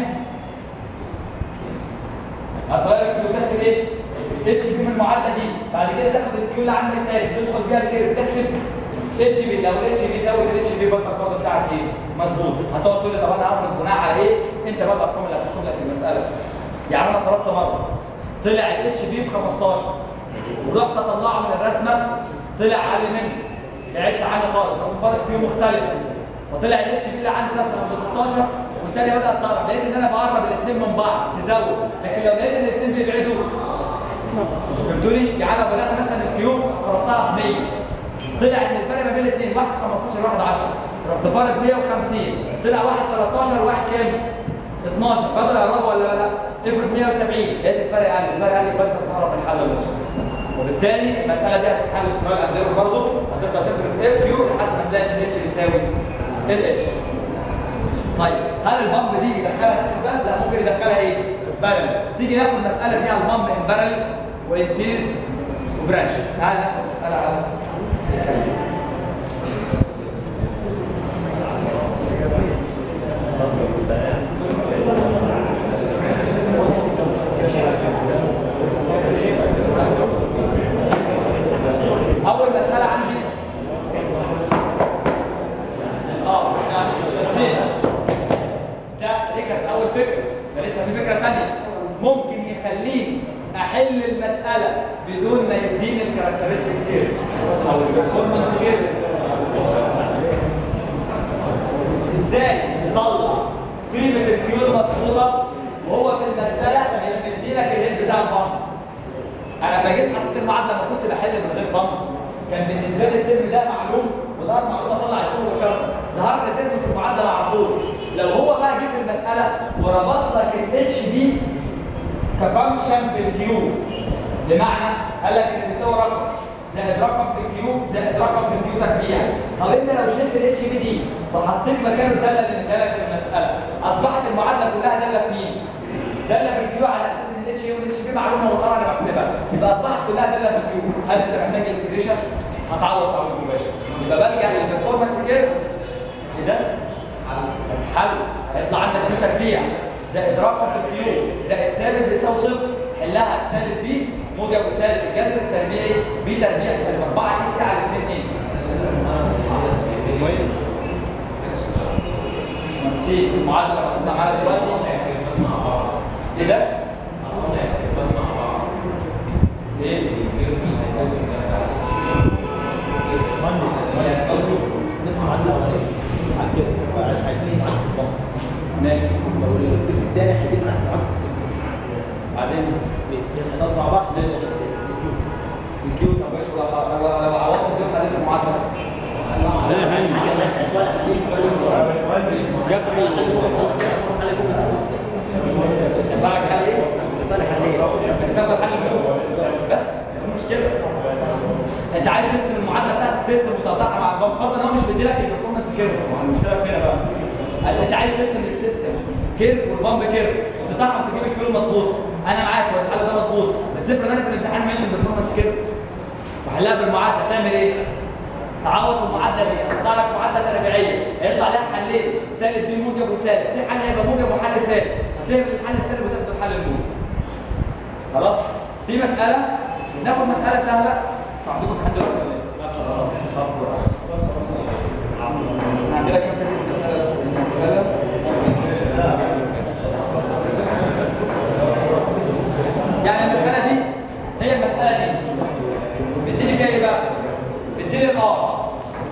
هتغير الكيو تحسب ايه؟ الاتش بي من المعادله دي. بعد كده تاخد الكيو اللي عندك تاني تدخل بيها الكيرف تحسب اتش بي. لو الاتش بي يساوي الاتش بي بقى الفرض بتاعك ايه؟ مظبوط. هتقعد تقول لي طب انا هفرض بناء على ايه؟ انت بقى الارقام اللي هتاخد لك المساله. يعني انا فرضت مره طلع الاتش بي ب خمستاشر ورحت اطلعه من الرسمه طلع اقل منه. بعدت عنه خالص رحت فرض كيو مختلفه فطلع الاتش بي اللي عندي مثلا ب ستاشر والتاني بدا يتقرب. لقيت ان انا بقرب الاثنين من بعض تزود. لكن لو لقيت ان الاثنين بيبعدوا فهمتوني؟ يعني لو بدات مثلا الكيو فرضتها ب مية طلع ان الفرق ما بين الاثنين واحد خمستاشر وواحد عشرة رحت فارق مية وخمسين طلع واحد تلتاشر وواحد كام؟ اتناشر. بدل اقربه ولا لا؟ افرض مية وسبعين لقيت الفرق اقل. الفرق اقل يبقى انت بتقرب من الحل الاسود. وبالتالي المساله دي هتتحل بطريقه الانديرو برضه. هتبدا تفرض ال كيو لحد ما تلاقي ان الاتش بيساوي ال اتش. طيب هل البامب دي يدخلها سيريز بس؟ لا ممكن يدخلها ايه؟ بارل. تيجي ناخد مساله فيها البامب ان بارل وان سيريز وبرانش. تعال ناخد مساله على دي اول فكره، ده لسه في فكره ثانيه. ممكن يخليني احل المساله بدون ما يديني الكاركترستيك كيرف او البرفورمانس كيرف. ازاي نطلع قيمه الكيو المظبوطه وهو في المساله مش مديلك الهيد بتاع البامب؟ انا لما جيت حطيت المعادله لما كنت بحل من غير بامب كان بالنسبه لي الترم ده معلوم وده معلومه طلعت فوق مباشره، ظهر لي ترم في المعادله ما اعرفوش. لو هو بقى جه في المساله وربط لك الاتش دي كفانكشن في الكيو، بمعنى قال لك ان بيساوي رقم زائد رقم في الكيو زائد رقم في الكيو تربيع. طب انت لو شلت الاتش بي دي وحطيت مكانه الداله اللي مديها لك في المساله، اصبحت المعادله كلها داله في مين؟ داله في الكيو، على اساس ان الاتش اي والاتش بي معلومه مقرره انا بحسبها، يبقى اصبحت كلها داله في الكيو. هل انت محتاج الانتجريشن؟ هتعوض تعويض مباشر، يبقى برجع للبرفورمانس كيرف ده هتحل، هيطلع عندك كيو تربيع زائد رقم في الكيو زائد سالب بيساوي صفر، حلها بسالب بي موجب وسالب الجذر التربيعي بي تربيع سالب أربعة اي سي على اتنين ايه. كويس. مش نسيت المعادله اللي هتطلع معانا دلوقتي ايه ده؟ فين؟ نفس المعادله الاولانيه على كده هيجيب معاك الضغط ماشي. الثاني هيجيب معاك معاك السيستم بعدين هنضرب مع بعض. ماشي. الكيو الكيو طب ايش لو عوضت الكيو خليت المعادله ينفعك حل ايه؟ تاخد حل بس المشكله انت عايز ترسم المعادله بتاعت السيستم وتقطعها مع البامب، فرضا ان هو مش بيديلك البرفورمانس كيرف، المشكله في هنا بقى. انت عايز ترسم السيستم كيرف والبامب كيرف وتقطعهم تجيب الكيلو مظبوط، انا معاك والحل ده مظبوط، بس افرض انا في الامتحان ماشي البرفورمانس كيرف وحلها بالمعادله، تعمل ايه؟ تعوض في المعادله دي، هتطلع لك معادله رباعيه هيطلع لها حلين سالب بي موجب وسالب، في حل هيبقى موجب وحل سالب، هتعمل الحل السالب وتاخد الحل الموجب. خلاص؟ في مساله ناخد مساله سهله عندكم لحد دلوقتي ولا ايه؟ خلاص عندنا كام فكره المساله بس المساله يعني المساله دي هي المساله دي بيديني فيها ايه بقى؟ بيديني الار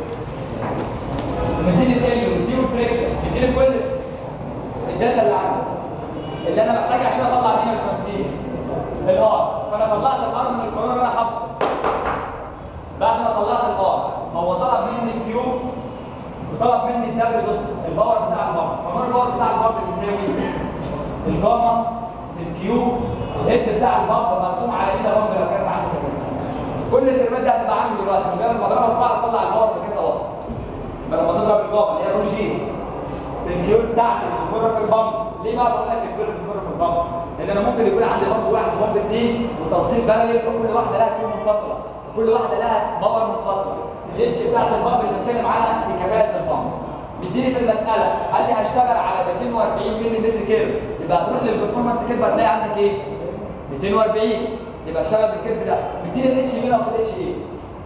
ومديني ال ومديني الفريكشن، بيديني كل الداتا اللي عندي اللي انا محتاجها عشان اطلع مين يا باشمهندسين؟ الار. فانا طلعت الار من القانون اللي انا حافظه. بعد ما طلعت الار هو طلب مني الكيو وطلب مني الدبل دوت الباور بتاع البامب. قانون الباور بتاع البامب بيساوي الجاما في الكيو الهيد بتاع البامب مقسوم على ايه بامب لو كانت عندي في الرسم. كل الترمات دي هتبقى عندي دلوقتي مجرد ما اضربها في بعض اطلع الباور بكذا واط. يبقى لما تضرب الجاما اللي هي رو جي في الكيو بتاعتي اللي في البامب، ليه بقى بقول لك الكيو اللي في البامب؟ لان انا ممكن يكون عندي بامب واحد وبامب اثنين وتوصيل بارلل، فكل واحده لها كيو منفصله، كل واحده لها باور منفصله. الاتش بتاعت البامب اللي بنتكلم عنها في كفاءه البامب. مديني في المساله قال لي هشتغل على مئتين وأربعين مللي متر كيرف، يبقى هتروح للبرفورمانس كيرف هتلاقي عندك ايه؟ مئتين وأربعين، يبقى اشتغل بالكيرف ده. مديني الاتش بي ناقص الاتش ايه؟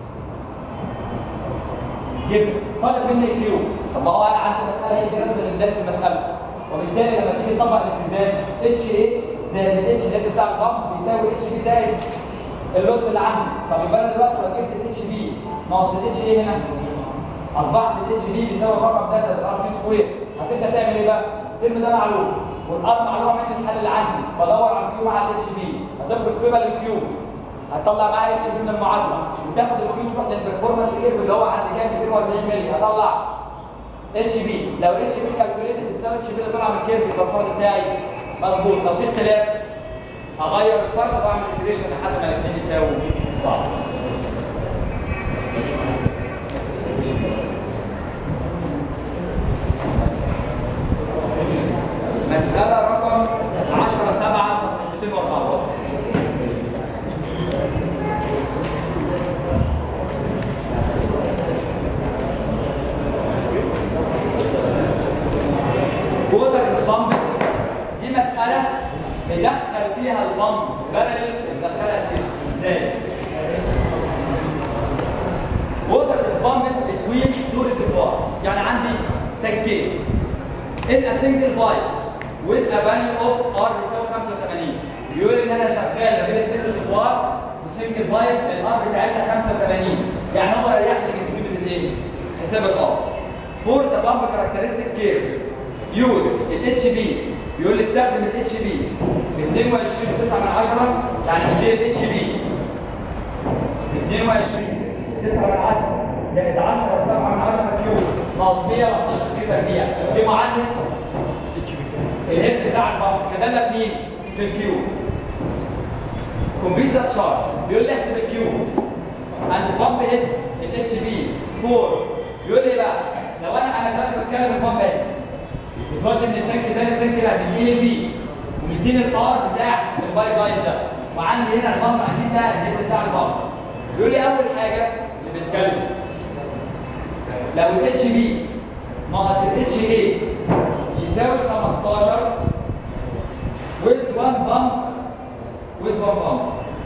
جيب طالب مني الكيو. طب ما هو انا عندي مساله هي دي رسم الامداد في المساله، وبالتالي لما تيجي تطبق الاتزان اتش ايه زائد الاتش هيد بتاع البامب بيساوي اتش بي زائد اللوس اللي عندي. طب يبقى انا دلوقتي لو جبت الاتش بي ناقص الاتش ايه هنا اصبحت الاتش بي بيساوي الرقم ده زائد الار بي سكوير. هتبدا تعمل ايه بقى؟ الترم ده معلوم والار معلومه من الحل اللي عندي، بدور على الكيو مع الاتش بي، هتفرض قيمه للكيو هتطلع معايا اتش بي من المعادله وتاخد الكيو تروح للبرفورمانس كيرف اللي هو عند كام؟ مئتين وأربعين مللي، هطلع اتش بي. لو الاتش بي كالكوليتد بتساوي اتش بي اللي طلع من الكيرف يبقى الفرض بتاعي مظبوط. لو في اختلاف اغير الفرض واعمل انتجريشن لحد ما الاثنين يساووا بعض. مسألة رقم عشرة سبعة صفحة مئتين وأربعة. ووتر از بامب، دي مسألة ندخل فيها البامب بارلل ندخلها سيريز. ازاي؟ ووتر از بامب بتوين تو ريزرفوار، يعني عندي تانكين ان ا سنجل بايب with a value of R بيساوي خمسة وثمانين. بيقول ان انا شغال ما بين التيرنس وار وسنجل بايب الار بتاعتها خمسة وثمانين، يعني هو ريح لي من قيمه الايه؟ حساب الار. فور ذا بامب كاركترستيك كيرف يوز الاتش بي، بيقول لي استخدم الاتش بي ب اثنين وعشرين وتسعة من عشرة، يعني مدير الاتش بي ب اثنين وعشرين وتسعة من عشرة زائد عشرة وسبعة من عشرة كيو ناقص مية وحداشر كيو تربيع، دي معادله الهيد بتاع البامب كداله في مين؟ في الكيو. كومبيت ذات شارج، بيقول لي احسب الكيو اند بامب هيد الاتش بي فور. بيقول لي بقى لو انا انا دلوقتي بتكلم البامب هيد بتودي من التانك ده للتانك ده بيديني البي ومديني الار بتاع البايب لاين ده، وعندي هنا البامب اكيد ده الهيد بتاع البامب. بيقول لي اول حاجه اللي بتكلم لو الاتش بي ناقص الاتش اي يساوي خمستاشر with one bump with one bump.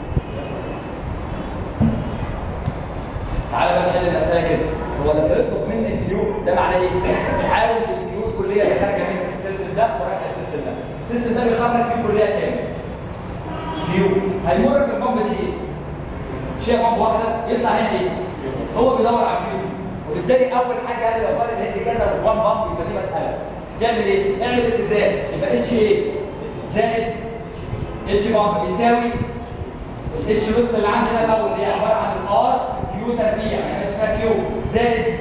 تعالى بقى نحل المسألة كده. هو لما يطلب مني الكيو ده معناه ايه؟ عاوز الكيو الكلية اللي خارجة من السيستم ده ورايحة السيستم ده. السيستم ده بيخرج كيو كلية كام؟ كيو هيمر في البامب دي ايه؟ شيء بامب واحدة يطلع هنا ايه؟ هو بيدور على الكيو، وبالتالي أول حاجة قال لي لو فرق الهيد كذا وان بامب يبقى دي مسألة. تعمل ايه؟ اعمل اتزان، يبقى اتش ايه زائد اتش بامب بيساوي الاتش بس اللي عندنا الاول اللي هي عباره عن الار كيو تربيع، يعني ماشي فيها كيو زائد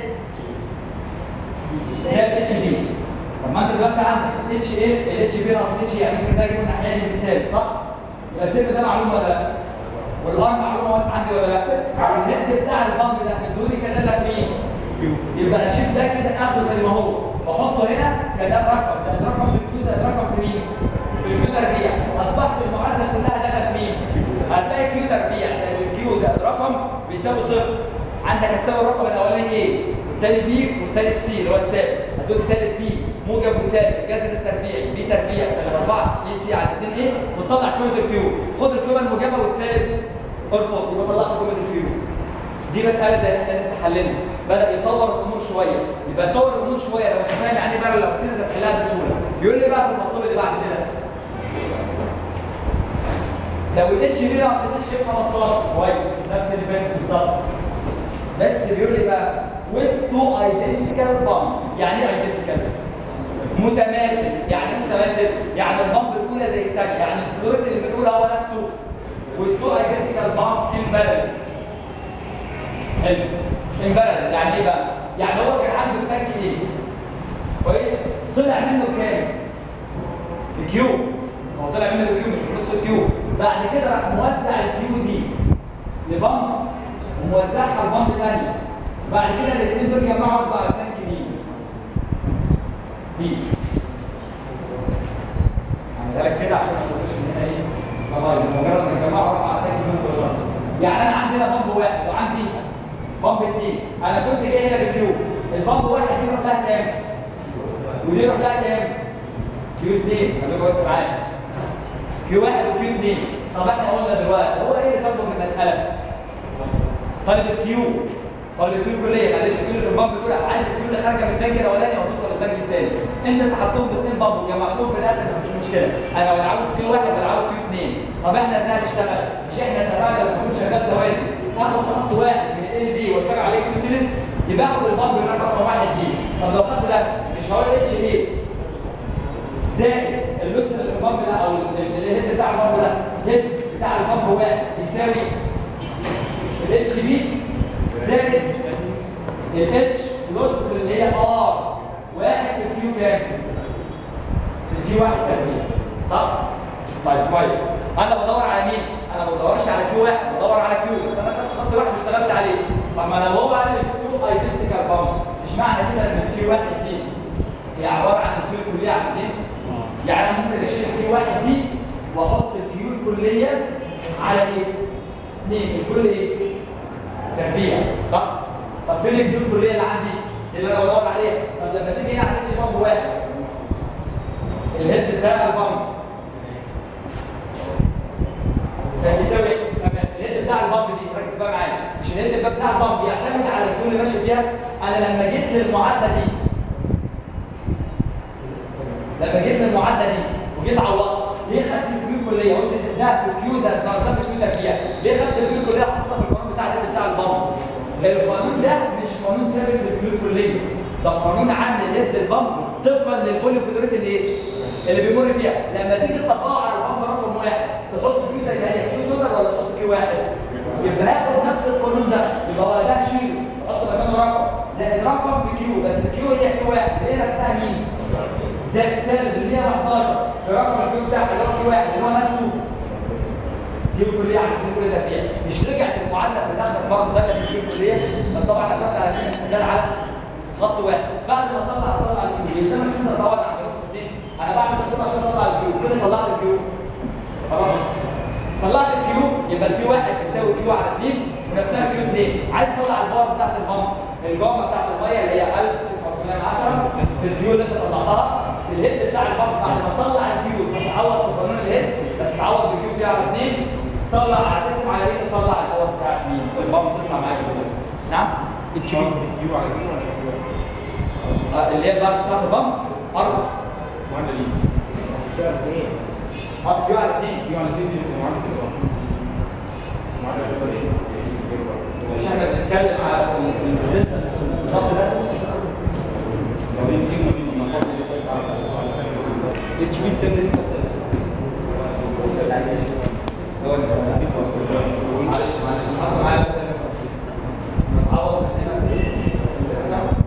زائد اتش بي. طب ما انت دلوقتي عندك الاتش ايه الاتش بي ناقص الاتش يعني ممكن ده يكون الناحيه دي بالسالب صح؟ يبقى الترم ده معلومه ولا لا؟ والار معلومه عندي ولا لا؟ الهيد بتاع البامب ده ادوني كداله في مين؟ يبقى اشيل ده كده اخده زي ما هو واحطه هنا كده رقم زائد رقم في الكيو زائد رقم في مين؟ في الكيو تربيع. اصبحت المعادله كلها داله في مين؟ هتلاقي كيو تربيع زائد الكيو زائد رقم بيساوي صفر. عندك هتساوي الرقم الاولاني ايه؟ والثاني بي والثالث سي اللي هو السالب، هتقول سالب بي موجب وسالب الجذر التربيعي بي تربيع سالب أربعة اي سي على اثنين ايه وتطلع قيمه الكيو. خد القيمه الموجبه والسالب ارفض يبقى طلعت قيمه الكيو. دي مساله زي اللي احنا لسه حلينها، بدا يطور الامور شويه، يبقى يطور الامور شويه لو انت فاهم يعني ايه بقى لو سيريز هتحلها بسهوله. يقول لي بقى في المطلوب اللي بعد كده لو الاتش بي ناقص الاتش بي خمستاشر كويس نفس اللي فات بالظبط، بس بيقول لي بقى with two identical pump. يعني ايه identical؟ متماثل. يعني ايه متماثل؟ يعني البامب الاولى زي الثانيه، يعني الفلويد اللي في الاولى هو نفسه with two identical pump in parallel. حلو. in parallel يعني ايه بقى؟ يعني هو كان عنده التانك ايه؟ كويس؟ طلع منه كام؟ الكيو. هو طلع منه الكيو مش نص الكيو. بعد كده راح موزع الكيو دي لبامب وموزعها لبامب ثانيه. بعد كده الاثنين دول جمعوا بعض على التانك مين؟ دي. هعملها لك كده عشان ما تقولش ان هنا ايه؟ صلايد، مجرد ما يجمعوا بعض على التانك مين مباشره. يعني انا عندي هنا بامب واحد وعندي بامب اثنين، انا كنت جاي هنا بكيو، البامب واحد دي يروح لها كام؟ ودي يروح لها كام؟ كيو اثنين، خليكم بس معايا. كيو واحد وكيو اثنين. طب احنا قلنا دلوقتي هو ايه اللي طالبه في المساله؟ طالب الكيو، طالب الكيو الكليه، معلش الكيو اللي في البامب الاولى عايز الكيو اللي خارجه من التانك الاولاني وتوصل للتانك الثاني. انت سحبتهم باثنين بامب وجمعتهم في الاخر مفيش مشكله، انا ولا عاوز كيو واحد ولا عاوز كيو اثنين. طب احنا ازاي هنشتغل؟ مش احنا اتفقنا لو كنت شغال توازي اخد خط واحد من ال دي واشتغل عليه كيو سيريز يبقى اخد البامب اللي رقم واحد دي. طب لو خدت ده مش هقول اتش ايه زائد اللوس اللي في البامب ده او الهيد بتاع البامب ده، الهيد بتاع البامب واحد يساوي الاتش بي زائد الاتش لوس اللي هي ار واحد في الكيو كام؟ في الكيو واحد تربيع صح؟ طيب كويس. انا بدور على مين؟ انا ما بدورش على كيو واحد، بدور على كيو، بس انا خدت خط واحد واشتغلت عليه. طب ما لو هو قال لي كيو ايدنتيكال بامب، مش معنى كده ان الكيو واحد دي هي عباره عن الكيو الكليه على اثنين؟ يعني انا ممكن اشيل الكيو واحد دي واحط الكيو الكليه على ايه؟ اثنين، الكل ايه؟ تربيع صح؟ طب فين الكيو الكليه اللي عندي؟ اللي انا بدور عليها؟ طب لما تيجي هنا على اتش بامب واحد الهيد بتاع البامب كان بيساوي ايه؟ تمام، الهيد بتاع البامب دي ركز بقى معايا، مش الهيد بتاع البامب بيعتمد على الكيو اللي ماشي فيها. انا لما جيت للمعادله دي لما جيت للمعادله دي جيت عوضت ليه خدت الكيو الكليه؟ قلت ده في الكيو زائد ناقص ده في الكيو تربيع، ليه خدت الكيو الكليه حطيتها في القانون بتاع الهيد بتاع البامب؟ القانون ده مش قانون ثابت للكيو الكليه، ده قانون عام للهيد البامب طبقا للفوليو فلوريت اللي ايه؟ اللي بيمر فيها، لما تيجي تطبقه على البامب رقم واحد تحط كيو زي ما هي كيو توتال ولا تحط كيو واحد؟ يبقى هاخد نفس القانون ده يبقى هو ده شيله احط مكانه رقم زائد رقم في كيو، بس كيو هي كيو واحد اللي هي نفسها مين؟ زائد سالب اللي هي احداشر في رقم الكيو بتاعها اللي هو كيو واحد اللي هو نفسه كيو كليه عن كيو كليه تربيع. مش رجعت المعادله في الاخر برضه ده في كيو كليه، بس طبعا حسبت على على خط واحد. بعد ما اطلع اطلع الكيو يلزمك تنزل تعوض عن الاثنين. انا بعمل كده عشان اطلع الكيو، كده طلعت الكيو خلاص. طلعت الكيو يبقى الكيو واحد بتساوي كيو على اثنين ونفسها كيو اثنين. عايز تطلع الباور بتاعت البامب، الجامعه بتاعت الميه اللي هي ألف وتسعمية وثمانية عشرة في الكيو اللي انت طلعتها في الهيد بتاع البامب. بعد ما تطلع الكيو تتعوض في قانون الهيد بس تعوض بالكيو دي على اثنين، تطلع هتقسم على ايه؟ تطلع الباور بتاعت مين؟ البامب تطلع معاك كده. نعم؟ اتش كيو على اتنين ولا كيو واحد؟ اللي هي الباور بتاعت البامب ارفع. معادله ليه؟ اه كيو على اثنين. كيو على اتنين دي معادله كده. معادله كده ايه؟ مش احنا بنتكلم على الريزستنس الخط ده اتش بي التاني ثواني ثواني معلش معلش حصل معايا بس انا متعوض من هنا في الريزستنس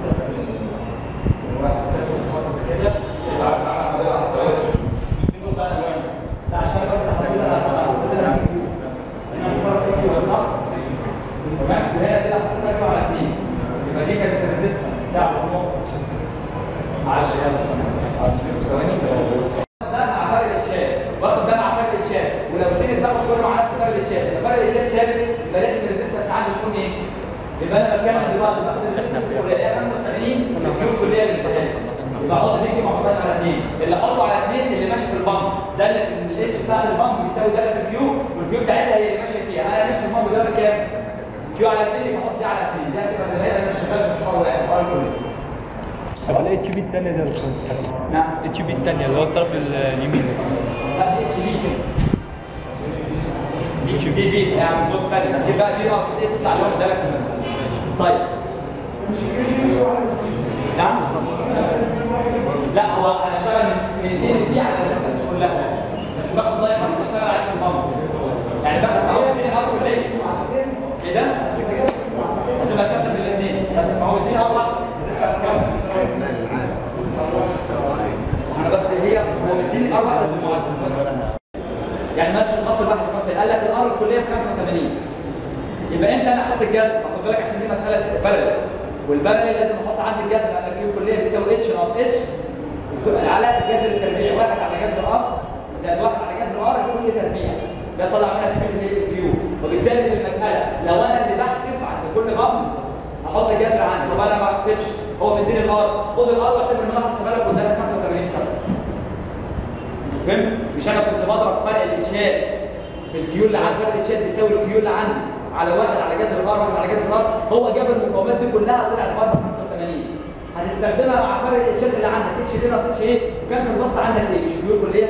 واحد كده يبقى على واحد ثواني بس لا عشان بس احنا كده كده هنا مفرق في كيو صح؟ تمام؟ وهنا كده هتحط كيو على اثنين يبقى دي كانت الريزستنس بتاع النقطة معلش يا بس ثواني ده مع فرق الاتشات واخد ده مع فرق الاتشات ولو سيريز باخد كله مع نفس فرق الاتشات يبقى فرق الاتشات ثابت يبقى لازم الريزستنس عندي يكون ايه؟ يبقى انا بتكلم دلوقتي باخد الريزستنس الكليه اللي هي خمسة وثمانين الكيو الكليه اللي اديها لي يبقى احط دي ما احطهاش على اثنين اللي احطه على اثنين اللي ماشي في البامب ده اللي الاتش بتاعت البامب بيساوي ده في الكيو والكيو بتاعتها هي اللي ماشيه فيها انا ماشي في البامب ده بكام؟ كيو على اثنين يبقى احط دي على اثنين دي اسمها زي ما هي انا شغال مشروع واحد ار كله. طب الاتش بي الثانيه ده مش نعم اتش بي الثانيه اللي هو الطرف اليمين ده لا دي اتش بي كده دي اتش بي دي يعني خد بالك هتجيب بقى دي ناقص ايه تطلع لهم ده في المساله. طيب نعم لا هو انا اشتغل من اثنين دي على الريزستنس كلها بس باخد لايف عشان اشتغل عليه في البامب يعني باخد معاهم اثنين ار كليه ايه ده؟ هتبقى ثابته في الاثنين بس معاهم اثنين اطلع ريزستنس كام؟ انا بس هي هو مديني ار واحده في المعادله يعني ماشي الخط الواحد في مثلا قال لك الار الكليه ب خمسة وثمانين يبقى انت انا احط الجذر خد بالك عشان دي مساله بارلل والبارلل لازم احط عندي الجذر قال لك الكيو الكليه بيساوي اتش ناقص اتش على الجذر التربيعي واحد على جذر ار زائد واحد على جذر ار لكل تربيع ده طلع منها كميه الايه الكيو وبالتالي في المساله لو انا اللي بحسب عند كل بامب احط جذر عندي طب انا ما بحسبش هو مديني الار خد الار واعتبر ان انا هحسبها لك قدامك خمسة وثمانين سنه فهمت؟ مش انا كنت بضرب فرق الاتشات في الكيو اللي عند فرق الاتشات بيساوي الكيو اللي عندي على واحد على جذر الار واحد على جذر الار هو جاب المقاومات دي كلها طلعت برضه خمسة وثمانين هنستخدمها مع فرق الاتشات اللي عندك اتش دي ناقص اتش ايه وكان في البسط عندك ايه مش الكيو الكليه؟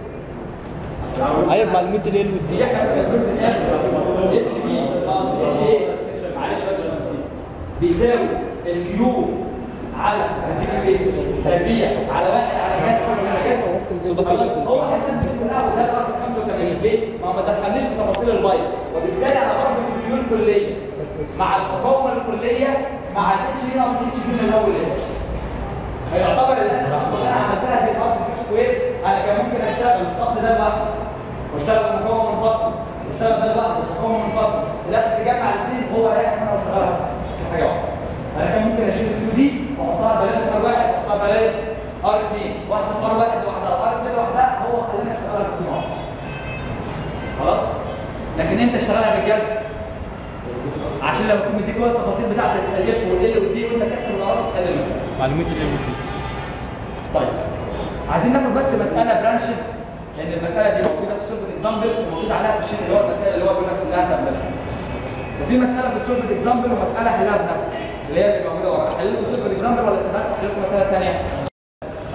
ايوه معلومات ال والدي مش احنا كنا بنقول في الاخر اتش بي ناقص اتش ايه معلش بس عشان نسيب بيساوي الكيو على تربيع على واحد على جذر على جذر هو حسب دي كلها وده الارقام خمسة وثمانين ليه؟ ما هو ما دخلنيش في تفاصيل البايت وبالتالي انا برضه الكيو الكليه مع المقاومه الكليه مع الاتش دي ناقص اتش دي من الاول هنا فيعتبر اللي انا عملتها دي الار كيو سكوير انا كان ممكن اشتغل الخط ده لوحده واشتغل بمقاومه منفصل واشتغل ده لوحده بمقاومه منفصل في الاخر تجمع الاثنين هو رايح انا واشتغلها حاجه واحده انا كان ممكن اشيل الكيو دي واحطها بدل ار واحد واحطها بدل ار اثنين واحسب ار واحد لوحدها وار اثنين لوحدها هو خلاني اشتغلها في الجمعه خلاص لكن انت اشتغلها بالجذر عشان لو كنت مديك كل التفاصيل بتاعت الاف والال والدي وانت تحسب الارقام تحل المساله معلومات ال والدي طيب عايزين ناخد بس مساله برانشد لان المساله دي موجوده في سولف اكزامبل وموجود عليها في الشيت اللي هو المسائل اللي هو بيقول لك كلها بنفسي ففي مساله في السولف اكزامبل ومساله حلها بنفسي اللي هي اللي موجوده ورا احل لكم سولف اكزامبل ولا سيبها احل لكم مساله ثانيه طب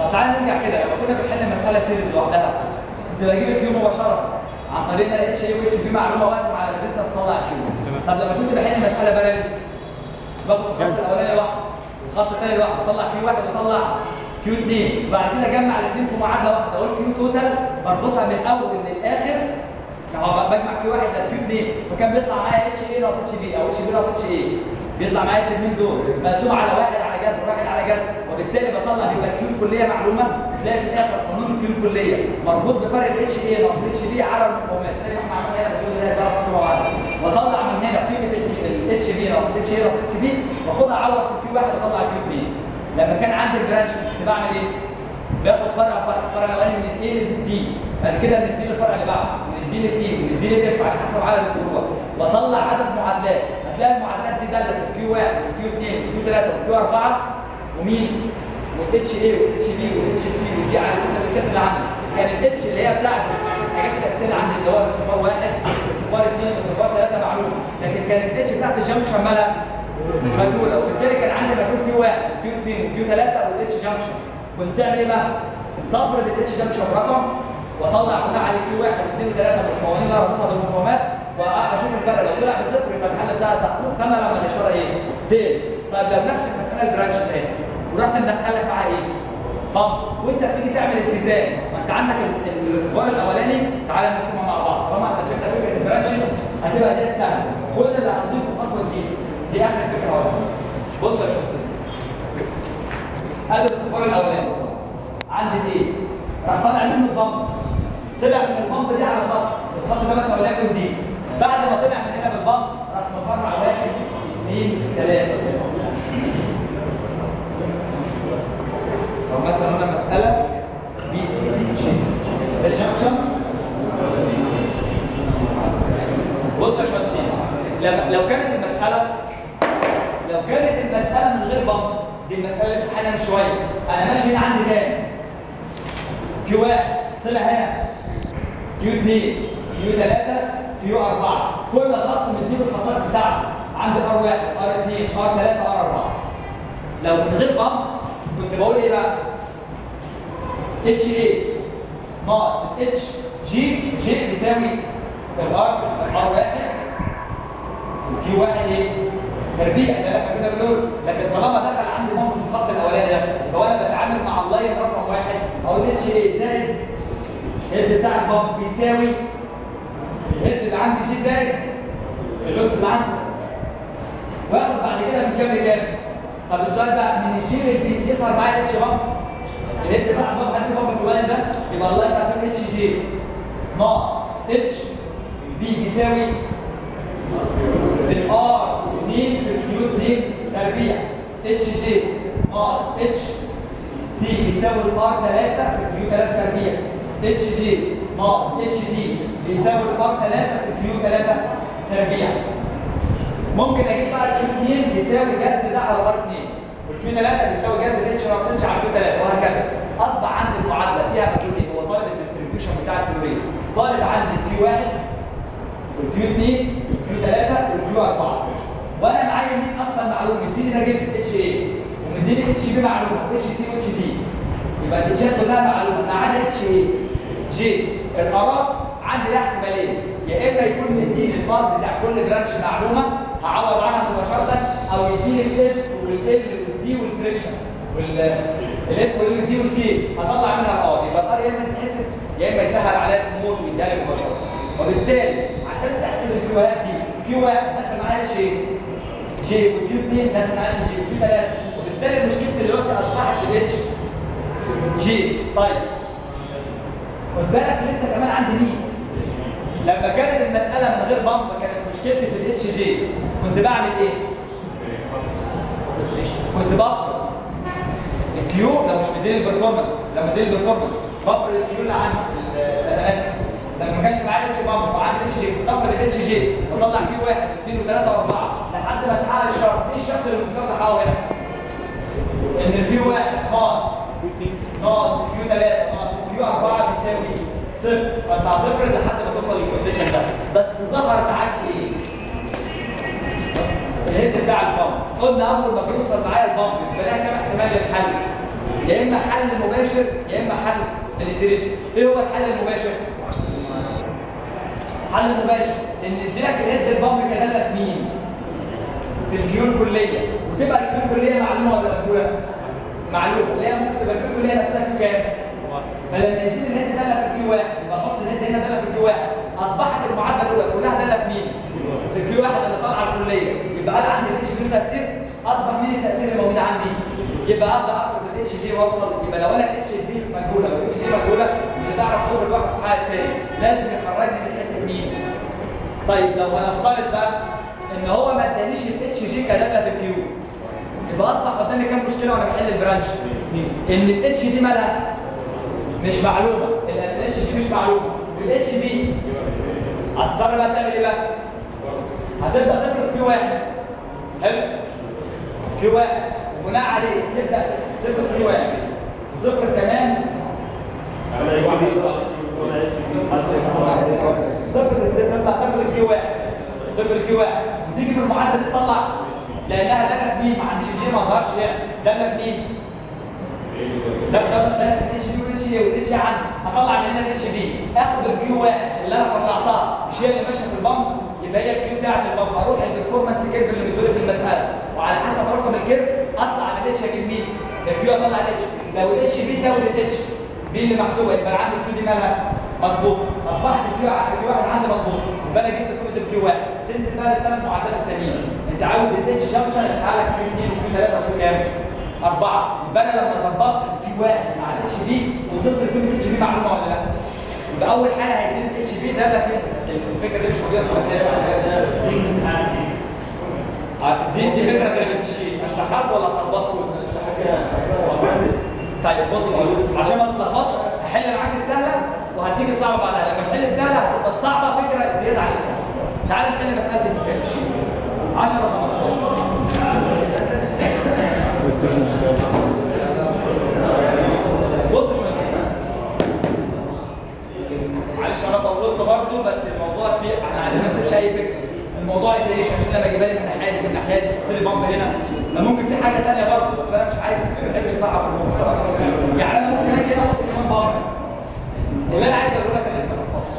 طب تعالى نرجع كده، لما كنا بنحل مساله سيريز لوحدها كنت بجيب الكيو مباشره عن طريق ان انا اتش اي واتش بي معلومه واقسم على الريزستنس اطلع الكيو. طب لما كنت بحل مساله بارل باخد الخط الاولاني لوحده والخط الثاني لوحده، اطلع كيو واحد واطلع كيو اثنين، وبعد كده اجمع الاثنين في معادله واحده اقول كيو توتال بربطها من الاول للاخر، اهو بجمع كيو واحد زائد كيو اثنين، فكان بيطلع معايا اتش اي ناقص اتش بي او اتش بي ناقص اتش اي، بيطلع معايا الاثنين دول مقسوم على واحد على جذر واحد على جذر، وبالتالي بطلع بيبقى الكيو الكليه معلومه، بتلاقي في الاخر قانون الكيو الكليه مربوط بفرق الاتش اي ناقص اتش بي على المقاومات زي ما احنا عملنا هنا، بس هو ده بقى خطوه واحده، واطلع من هنا قيمه الاتش بي ناقص اتش اي ناقص اتش بي، واخدها اعوض في الكيو واحد واطلع الكيو اثنين. لما كان عندي البرانش كنت بعمل ايه؟ باخد فرع فرع الفرع الاولاني من الاي للدي، بعد كده ندي للفرع اللي بعده، من الدي للاي، من الدي للاف على حسب عدد الفروع، واطلع عدد معادلات، هتلاقي المعادلات دي داله في الكيو واحد والكيو اثنين والكيو ثلاثة والكيو أربعة ومين؟ والاتش اي والاتش بي والاتش سي والدي على حسب الاتشات اللي عندي. كان الاتش اللي هي بتاعت الحاجات الاساسيه اللي عندي اللي هو ريسيفر واحد ريسيفر اثنين ريسيفر ثلاثة معلوم، لكن كانت الاتش بتاعت الجنكشن مالها مجهوله، وبالتالي كان عندي مجهول كيو واحد وكيو اثنين وكيو ثلاثة والاتش جنكشن. كنت تعمل ايه بقى؟ تفرض الاتش جنكشن رقم واطلع بناء على كيو واحد واثنين وثلاثة بالقوانين اللي اربطها بالمقاومات واشوف الفرق، لو طلع بصفر يبقى الحل بتاعي صح، واستنى لما الاشاره ايه؟ تقل. طيب لو نفس المساله البرانش تاني ورحت مدخلك معاها ايه؟ بامب، وانت بتيجي تعمل اتزان، ما انت عندك الريسيفر الاولاني، تعالى نرسمها مع بعض، طالما انت فهمت فكره البرانش هتبقى ديت سهله، كل اللي هتضيفه خطوه جديده، دي اخر فكره اهو. بص يا شمس، ادي الريسيفر الاولاني عندي ايه؟ راح طالع منه البامب، طلع من البامب دي على خط، الخط ده مثلا وليكن دي، بعد ما طلع من هنا بالبامب راح مفرع واحد اثنين ثلاثة. لو مثلا هنا مسألة بي سي دي جي ده الجنكشن. بص يا شمسين، لو كانت المسألة لو كانت المسألة من غير بامب، دي المسألة لسه حالها من شوية، أنا ماشي هنا عندي كام؟ كيو واحد، طلع هنا كيو اثنين، كيو ثلاثة، كيو أربعة، كل خط مديله الخصائص بتاعته، عندي ار واحد، ار اثنين، ار ثلاثة، ار أربعة. لو من غير بامب كنت بقول ايه بقى؟ اتش اي ناقص اتش جي، جي يساوي الار ار واحد وكيو واحد ايه؟ تربيع، ده احنا كده بنقول، لكن طالما دخل عندي بامب في الخط الاولاني ده يبقى انا بتعامل مع اللاين رقم واحد، اقول اتش اي زائد الهيد بتاع البامب بيساوي الهيد اللي عندي جي زائد اللوس اللي عندي، واخد بعد كده من كام لكام؟ طب السؤال بقى، من الجي للبي يظهر معايا اتش بامب، الهيد بتاع البامب هل في بامب في اللاين ده؟ يبقى اللاين ده هتبقى اتش جي ناقص اتش بي بيساوي الار اثنين في الكيو اثنين تربيع، اتش جي ناقص اتش سي بيساوي الار ثلاثة في الكيو ثلاثة تربيع، اتش جي ناقص اتش دي بيساوي الار ثلاثة في الكيو ثلاثة تربيع. ممكن اجيب بقى الكيو اثنين بيساوي جذر ده على الار اثنين، والكيو ثلاثة بيساوي جذر اتش ناقص اتش على الكيو ثلاثة، وهكذا. اصبح عندي المعادله فيها مجهول ايه؟ هو طالب الديستريبيوشن بتاع الفلوريد، طالب عندي الكيو واحد والكيو اثنين والكيو ثلاثة والكيو أربعة، وانا معايا مين اصلا معلوم؟ مديني ده جبت اتش اي ومديني اتش بي معلومه، اتش سي واتش دي، يبقى الاتشات كلها معلومه ما عدا اتش اي جي. الارات عندي لها احتمالين، يا اما يكون مديني البار بتاع كل برانش معلومه هعوض عنها مباشره، او يديني الاف والال والدي والفريكشن والاف والدي والكي هطلع منها الار، يبقى الار يا اما تتحسب يا اما يسهل عليا الامور ويديها لي مباشره. وبالتالي عشان تحسب الكيوهات دي، كيو واحد داخل معايا اتش اي جي، وكيو اثنين داخل معايا اتش جي، وكيو ثلاثة، وبالتالي مشكلتي دلوقتي اصبحت في الاتش جي. طيب خد بالك لسه كمان عندي مين؟ لما كانت المساله من غير بامب كانت مشكلتي في الاتش جي، كنت بعمل ايه؟ كنت بفرض الكيو لو مش مديني البرفورمانس، لما اديني البرفورمانس بفرض الكيو اللي عندي، انا اسف، لما ما كانش معايا اتش بامب وعندي الاتش جي كنت افرض الاتش جي واطلع كيو واحد واثنين وثلاثه واربعه لحد ما اتحقق الشرط. ايه الشرط اللي المفترض احققه هنا؟ ان الكيو واحد ناقص ناقص الكيو ثلاثة ناقص الكيو أربعة بيساوي صفر، فانت هتفرض لحد ما توصل للكونديشن ده. بس ظهر معاك ايه؟ الهيد بتاع البامب. قلنا اول ما بيوصل معايا البامب بيبقى لها كام احتمال للحل؟ يا اما حل مباشر يا اما حل بالانتريشن. ايه هو الحل المباشر؟ حل مباشر ان اديلك الهيد البامب كداله في مين؟ في الكيو الكليه، وتبقى الكيو الكليه معلومه ولا مجهوله؟ معلومه، اللي هي ممكن تبقى الكيو الكليه نفسها كيو كام؟ فلما يديني الهيد داله في الكيو واحد يبقى احط الهيد هنا داله في الكيو واحد، اصبحت المعادله الاولى كلها داله في مين؟ في الكيو واحد اللي طالعه الكليه، يبقى هل عندي الاتش له تاثير؟ اصبح مين التاثير اللي موجود عندي؟ يبقى ابدا افرض الاتش جي واوصل، يبقى لو انا الاتش بي مجهوله والاتش جي مجهوله مش هتعرف تضرب الواحد في حاجه الثاني، لازم يخرجني من حته مين؟ طيب لو هنفترض بقى ان هو ما ادانيش الاتش جي كداله في الكيو، يبقى اصبح قدامي كام مشكله وانا بحل البرانش؟ ان الاتش دي مالها؟ مش معلومه، الاتش جي مش معلومه، والاتش بي هتضطر بقى تعمل ايه بقى؟ هتبدا تفرض كيو واحد. حلو؟ كيو واحد وبناء عليه تبدا تفرض كيو واحد وتفرض كمان تفرض تطلع تفرض كيو واحد تفرض كيو واحد وتيجي في المعادله دي تطلع لانها داله في مين؟ ما عنديش الجي ما ظهرش هنا، داله في مين؟ ده ده ده الاتش بي والاتش اي والاتش عندي، هطلع من هنا الاتش بي، اخد الكيو واحد اللي انا طلعتها مش هي اللي ماشيه في البامب، يبقى هي الكيو بتاعت البامب، اروح البرفورمانس كيرف اللي بتقول في المساله، وعلى حسب رقم الكيرف اطلع من الاتش اجيب مين؟ الكيو اطلع الاتش، لو الاتش بي ساوي الاتش بي اللي محسوبه يبقى عندي الكيو دي مالها؟ مظبوط، اصبحت الكيو الكيو واحد عندي مظبوط، يبقى انا جبت قيمه الكيو واحد، تنزل بقى للثلاث معادلات التانيين، انت عاوز الاتش جنكشن يطلع لك كيو اثنين وكيو ثلاثه وكيو كام؟ أربعة، يبقى أنا لما ظبطت الكيو واحد مع الاتش بي وصلت لقيمة الاتش بي معلومة ولا لا؟ يبقى أول حاجة هيديني الاتش بي ده ده فين؟ الفكرة دي مش موجودة في المسائل. دي دي فكرة غير اللي في الشيت، أشرحها لكم ولا أخبطكم؟ طيب بصوا عشان ما تتلخبطش هحل معاك السهلة وهديك الصعبة بعدها، لما تحل السهلة هتبقى الصعبة فكرة زيادة عن السهلة. تعال نحل مسألة الشيت عشرة خمستاشر. بص يا باشمهندس، معلش انا طولت برضه بس الموضوع فيه احنا عايزين ما نسيبش اي فكره، الموضوع اتريشن عشان لما اجيبها لي من الناحيه دي من الناحيه دي تحط لي بامب هنا، ده ممكن في حاجه ثانيه برضه بس انا مش عايز ما بحبش اصعب الامور بصراحه، يعني انا ممكن اجي احط كمان بامب، اللي انا عايز اقول لك ان ما تحفظش،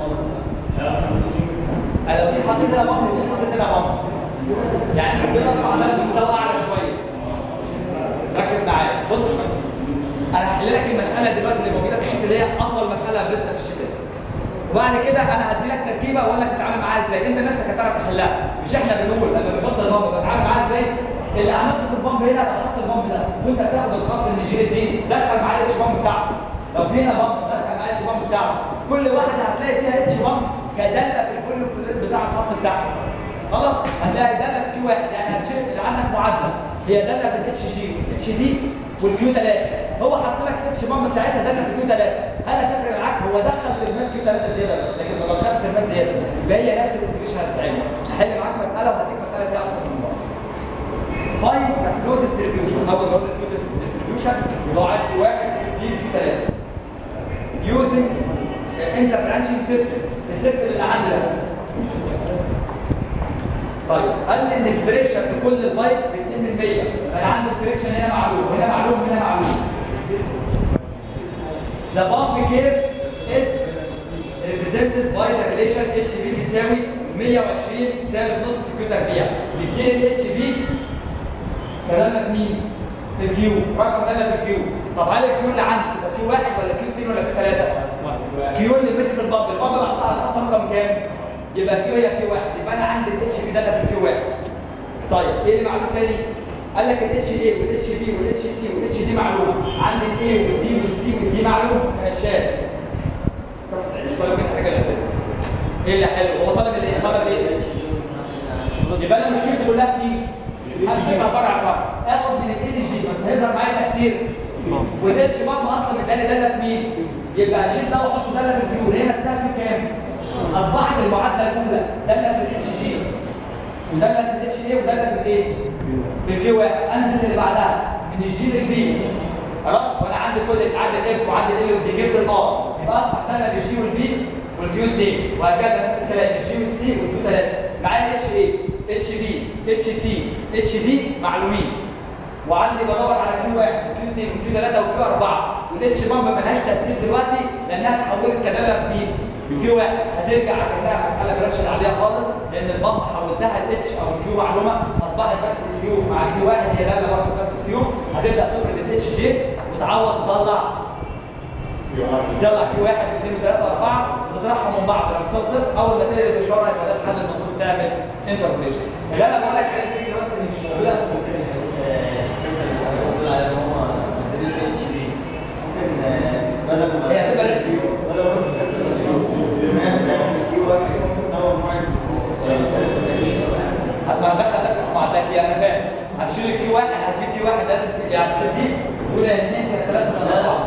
انا لو جيت حطيت هنا بامب وجيت حطيت هنا بامب يعني حبيت ارفع على المستوى اعلى شويه. ركز معايا، بص يا باشمهندس، انا هحل لك المساله دلوقتي اللي موجوده في الشيت اللي هي اطول مساله قابلتها في الشيت، وبعد كده انا هدي لك تركيبه واقول لك تتعامل معاها ازاي، انت نفسك هتعرف تحلها، مش احنا بنقول لما بنحط البامب بتعامل معاها ازاي؟ اللي عملته في البامب هنا بحط البامب ده وانت بتاخد الخط اللي جي دي دخل معاه الاتش بامب بتاعته، لو في هنا بامب دخل معاه الاتش بامب بتاعته، كل واحده هتلاقي فيها اتش بامب كداله في الفوليوم في الريت بتاع الخط بتاعها. خلاص؟ هتلاقي داله في كيو واحد، يعني هتشيل اللي عندك معادله هي داله في الاتش جي والاتش دي والكيو ثلاثة، هو حط لك الاتش بامب بتاعتها داله في كيو ثلاثة، هل هتفرق معاك؟ هو دخل ترمات كيو ثلاثة زياده بس، لكن ما دخلش ترمات زياده، يبقى هي نفس الانتجريشن هتتعمل. هحل معاك مساله وهديك مساله فيها اكثر من مره. فايند ذا فلو ديستريبيوشن، اول ما اقول الفلو ديستريبيوشن يبقى هو عايز كيو واحد دي كيو ثلاثة. يوزنج ان ذا برانشنج سيستم، السيستم اللي عندي ده. طيب قال لي ان الفريكشن في كل البايب ب اثنين بالمية، فانا عندي الفريكشن هنا معلوم هنا معلوم هنا معلوم. ذا بامب كيرف از ريبريزنتد باي ذا ريليشن اتش بي بيساوي مية وعشرين سالب نص في الكيو تربيع، بيديني الاتش بي كداله في مين؟ في الكيو، رقم داله في الكيو. طب هل الكيو اللي عندي تبقى كيو واحد ولا كيو اثنين ولا كيو ثلاثة؟ كيو اللي ماشي في البامب، البامب محطوط على الخط رقم كام؟ يبقى كيو هي كيو واحد، يبقى انا عندي الاتش بي داله في الكيو واحد. طيب ايه اللي معلوم تاني؟ قال لك الاتش اي والاتش بي والاتش سي والاتش دي معلومه، عندي الاي والبي والسي والدي معلوم كانت شاد. بس مش طالب مني حاجه غير كده. ايه اللي حلو؟ هو طالب الايه؟ طالب الايه؟ يبقى انا مشكلتي كلها في مين؟ همسكها فرع فرع، اخد من الاي دي جي بس هيظهر معايا تاثير. والاتش بامب اصلا مداني داله في مين؟ يبقى اشيل ده واحط داله في الكيو، هي نفسها في كام؟ اصبحت المعادله الاولى داله في الاتش جي وداله في الاتش اي وداله في الايه؟ في الكيو واحد، انزل اللي بعدها من الجي للبي. خلاص؟ وانا عندي كل عندي الاف وعندي ال والدي، جبت الار، يبقى اصبح داله للجي والبي والكيو اثنين، وهكذا نفس الكلام الجي والسي والكيو ثلاثة. معايا الاتش اي، اتش بي، اتش سي، اتش دي معلومين. وعندي بدور على كيو واحد وكيو اثنين وكيو ثلاثة وكيو أربعة، والاتش بامب مالهاش تاثير دلوقتي لانها اتحولت كداله جديد. كيو واحد هترجع كانها مساله برانش عاديه خالص، لان البامب حولتها الاتش او الكيو معلومه، اصبحت بس الكيو مع الكيو واحد هي داله برضه نفس الكيو، هتبدا تفرد الاتش جي وتعوض تطلع تطلع كيو واحد واثنين وثلاثه واربعه وتطرحهم من بعض لما تساوي صفر. اول ما تقلب الاشاره يبقى ده الحل المظبوط تعمل انتربوليشن. اللي انا بقول لك عليه الفكره بس مش موجوده في هي هتبقى ريفيو هتدخل نفسك مع التاكي. انا فاهم هتشيل الكيو واحد هتجيب كيو واحد يعني تشيل دي تقول اثنين زائد ثلاثه زائد اربعه.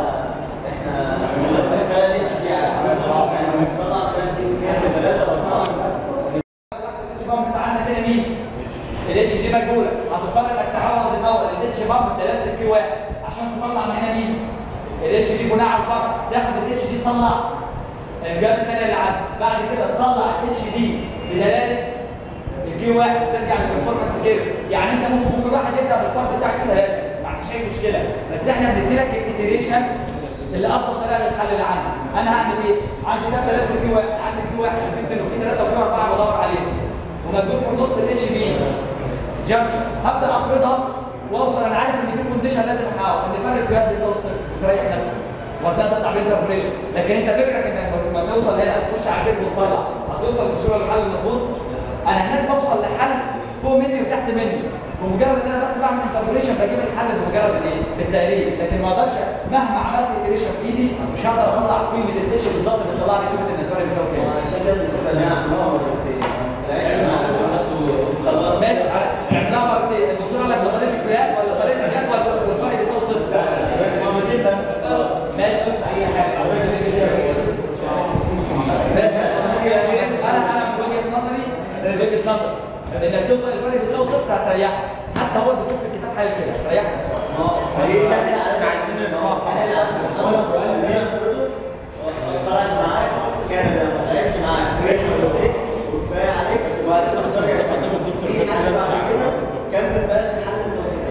الاتش جي مجهوله، هتضطر انك تعوض الاول الاتش بامب بدلاله الكيو واحد عشان تطلع من هنا مين؟ الاتش جي بناء على الفرق، تاخد الاتش جي تطلع الجهات الثانيه اللي عندك، بعد كده تطلع الاتش دي بدلاله الكيو واحد وترجع للبرفورمانس كيرف. يعني انت ممكن ممكن واحد يبدا بالفرد بتاعك كده هادي، ما عنديش اي مشكله، بس احنا بندي لك الاتريشن اللي افضل طريقه للحل اللي عندي. انا هعمل ايه؟ عندي ده بدلاله الكيو واحد، عندي كيو واحد وكيو اثنين وكيو ثلاثه وكيو اربعه بدور عليه، ومجهول في النص الاتش بي جنكشن، هبدا افرضها واوصل. انا عارف ان في كونديشن لازم احققه ان فرق الكيوات بيساوي صفر وتريح نفسك وهتلاقي تطلع بانتربوليشن، لكن انت فكرك انك لما توصل هنا تخش على الكيرف وتطلع هتوصل بسهوله للحل المظبوط. انا هناك بوصل لحل فوق مني وتحت مني، بمجرد ان انا بس بعمل انتربوليشن بجيب الحل بمجرد الايه؟ التقريب، لكن ما اقدرش مهما عملت اتريشن بايدي مش هقدر اطلع قيمه الاتش بالظبط اللي بتطلع لي قيمه ان الفرق بيساوي كام. عشان كده بنسيبها اللي هي عملوها مرتين. ماشي اعملها مرتين، الدكتور قال لك ده طريقه الكيات ولا طريقه الجدول والفرق بيساوي صفر؟ مرتين بس. ماشي بس اي حاجه ماشي. بس انا انا من وجهه نظري من وجهه نظري انك توصل للفرق بيساوي صفر هتريحك، حتى هو الدكتور في الكتاب حاجه كده هتريحك بصراحه. اه هي سهله، احنا عايزين نروح سهله اول سؤال هي طلعت معاك كان ما طلعتش معاك وكفايه عليك وبعد كده صار الصفحه قدام الدكتور في حل بعد كده كمل بقى الحل انت وصلت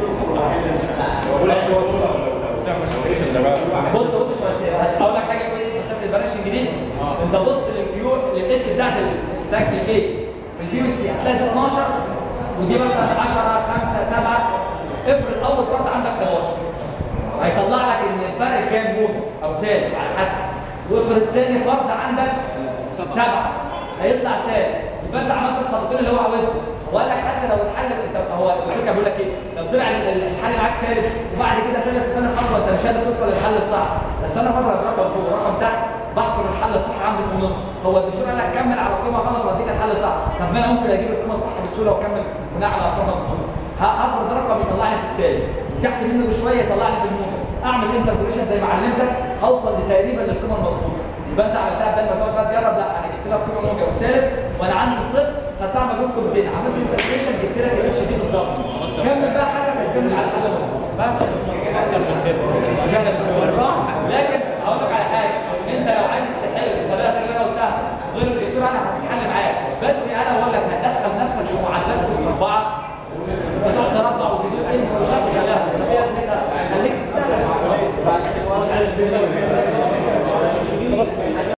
له. بص بص يا اقول لك حاجه كويسه في مساله البراشنج دي. انت بص للكيو للاتش بتاعت التراك الاي البي والسي هتلاقي دي اثناشر ودي مثلا عشرة خمسة سبعة. افرض اول فرد عندك حداشر هيطلع لك ان الفرق كام موجب او سالب على حسب، وافرض تاني فرد عندك سبعة هيطلع سالب، يبقى انت عملت الخطوتين اللي هو عاوزهم. هو قال لك حتى لو الحل انت هو الدكتور كان بيقول لك ايه؟ لو طلع الحل معاك سالب وبعد كده سالب في ثاني خطوه انت مش قادر توصل للحل الصح، بس انا بضرب رقم فوق ورقم تحت بحصر الحل الصح عندي في النص. هو الدكتور قال لك كمل على قيمه غلط واديك الحل صح، طب ما انا ممكن اجيب القيمه الصح بسهوله واكمل بناء على ارقام مظبوطه. هفرض رقم يطلعني في السالب وتحت منه بشويه يطلعني في الموجب، اعمل انتربوليشن زي ما علمتك اوصل تقريبا للقيمه المظبوطه. يبقى انت عملتها بدل ما تقعد بقى تجرب، لا انا جبت لك قيمه موجب وسالب وانا عندي الصفر خدتها ما بين قيمتين، عملت انتربوليشن جبت لك الاتش دي بالظبط. كمل بقى حلك هتكمل على الحل المظبوط بس مش اكتر من كده. لكن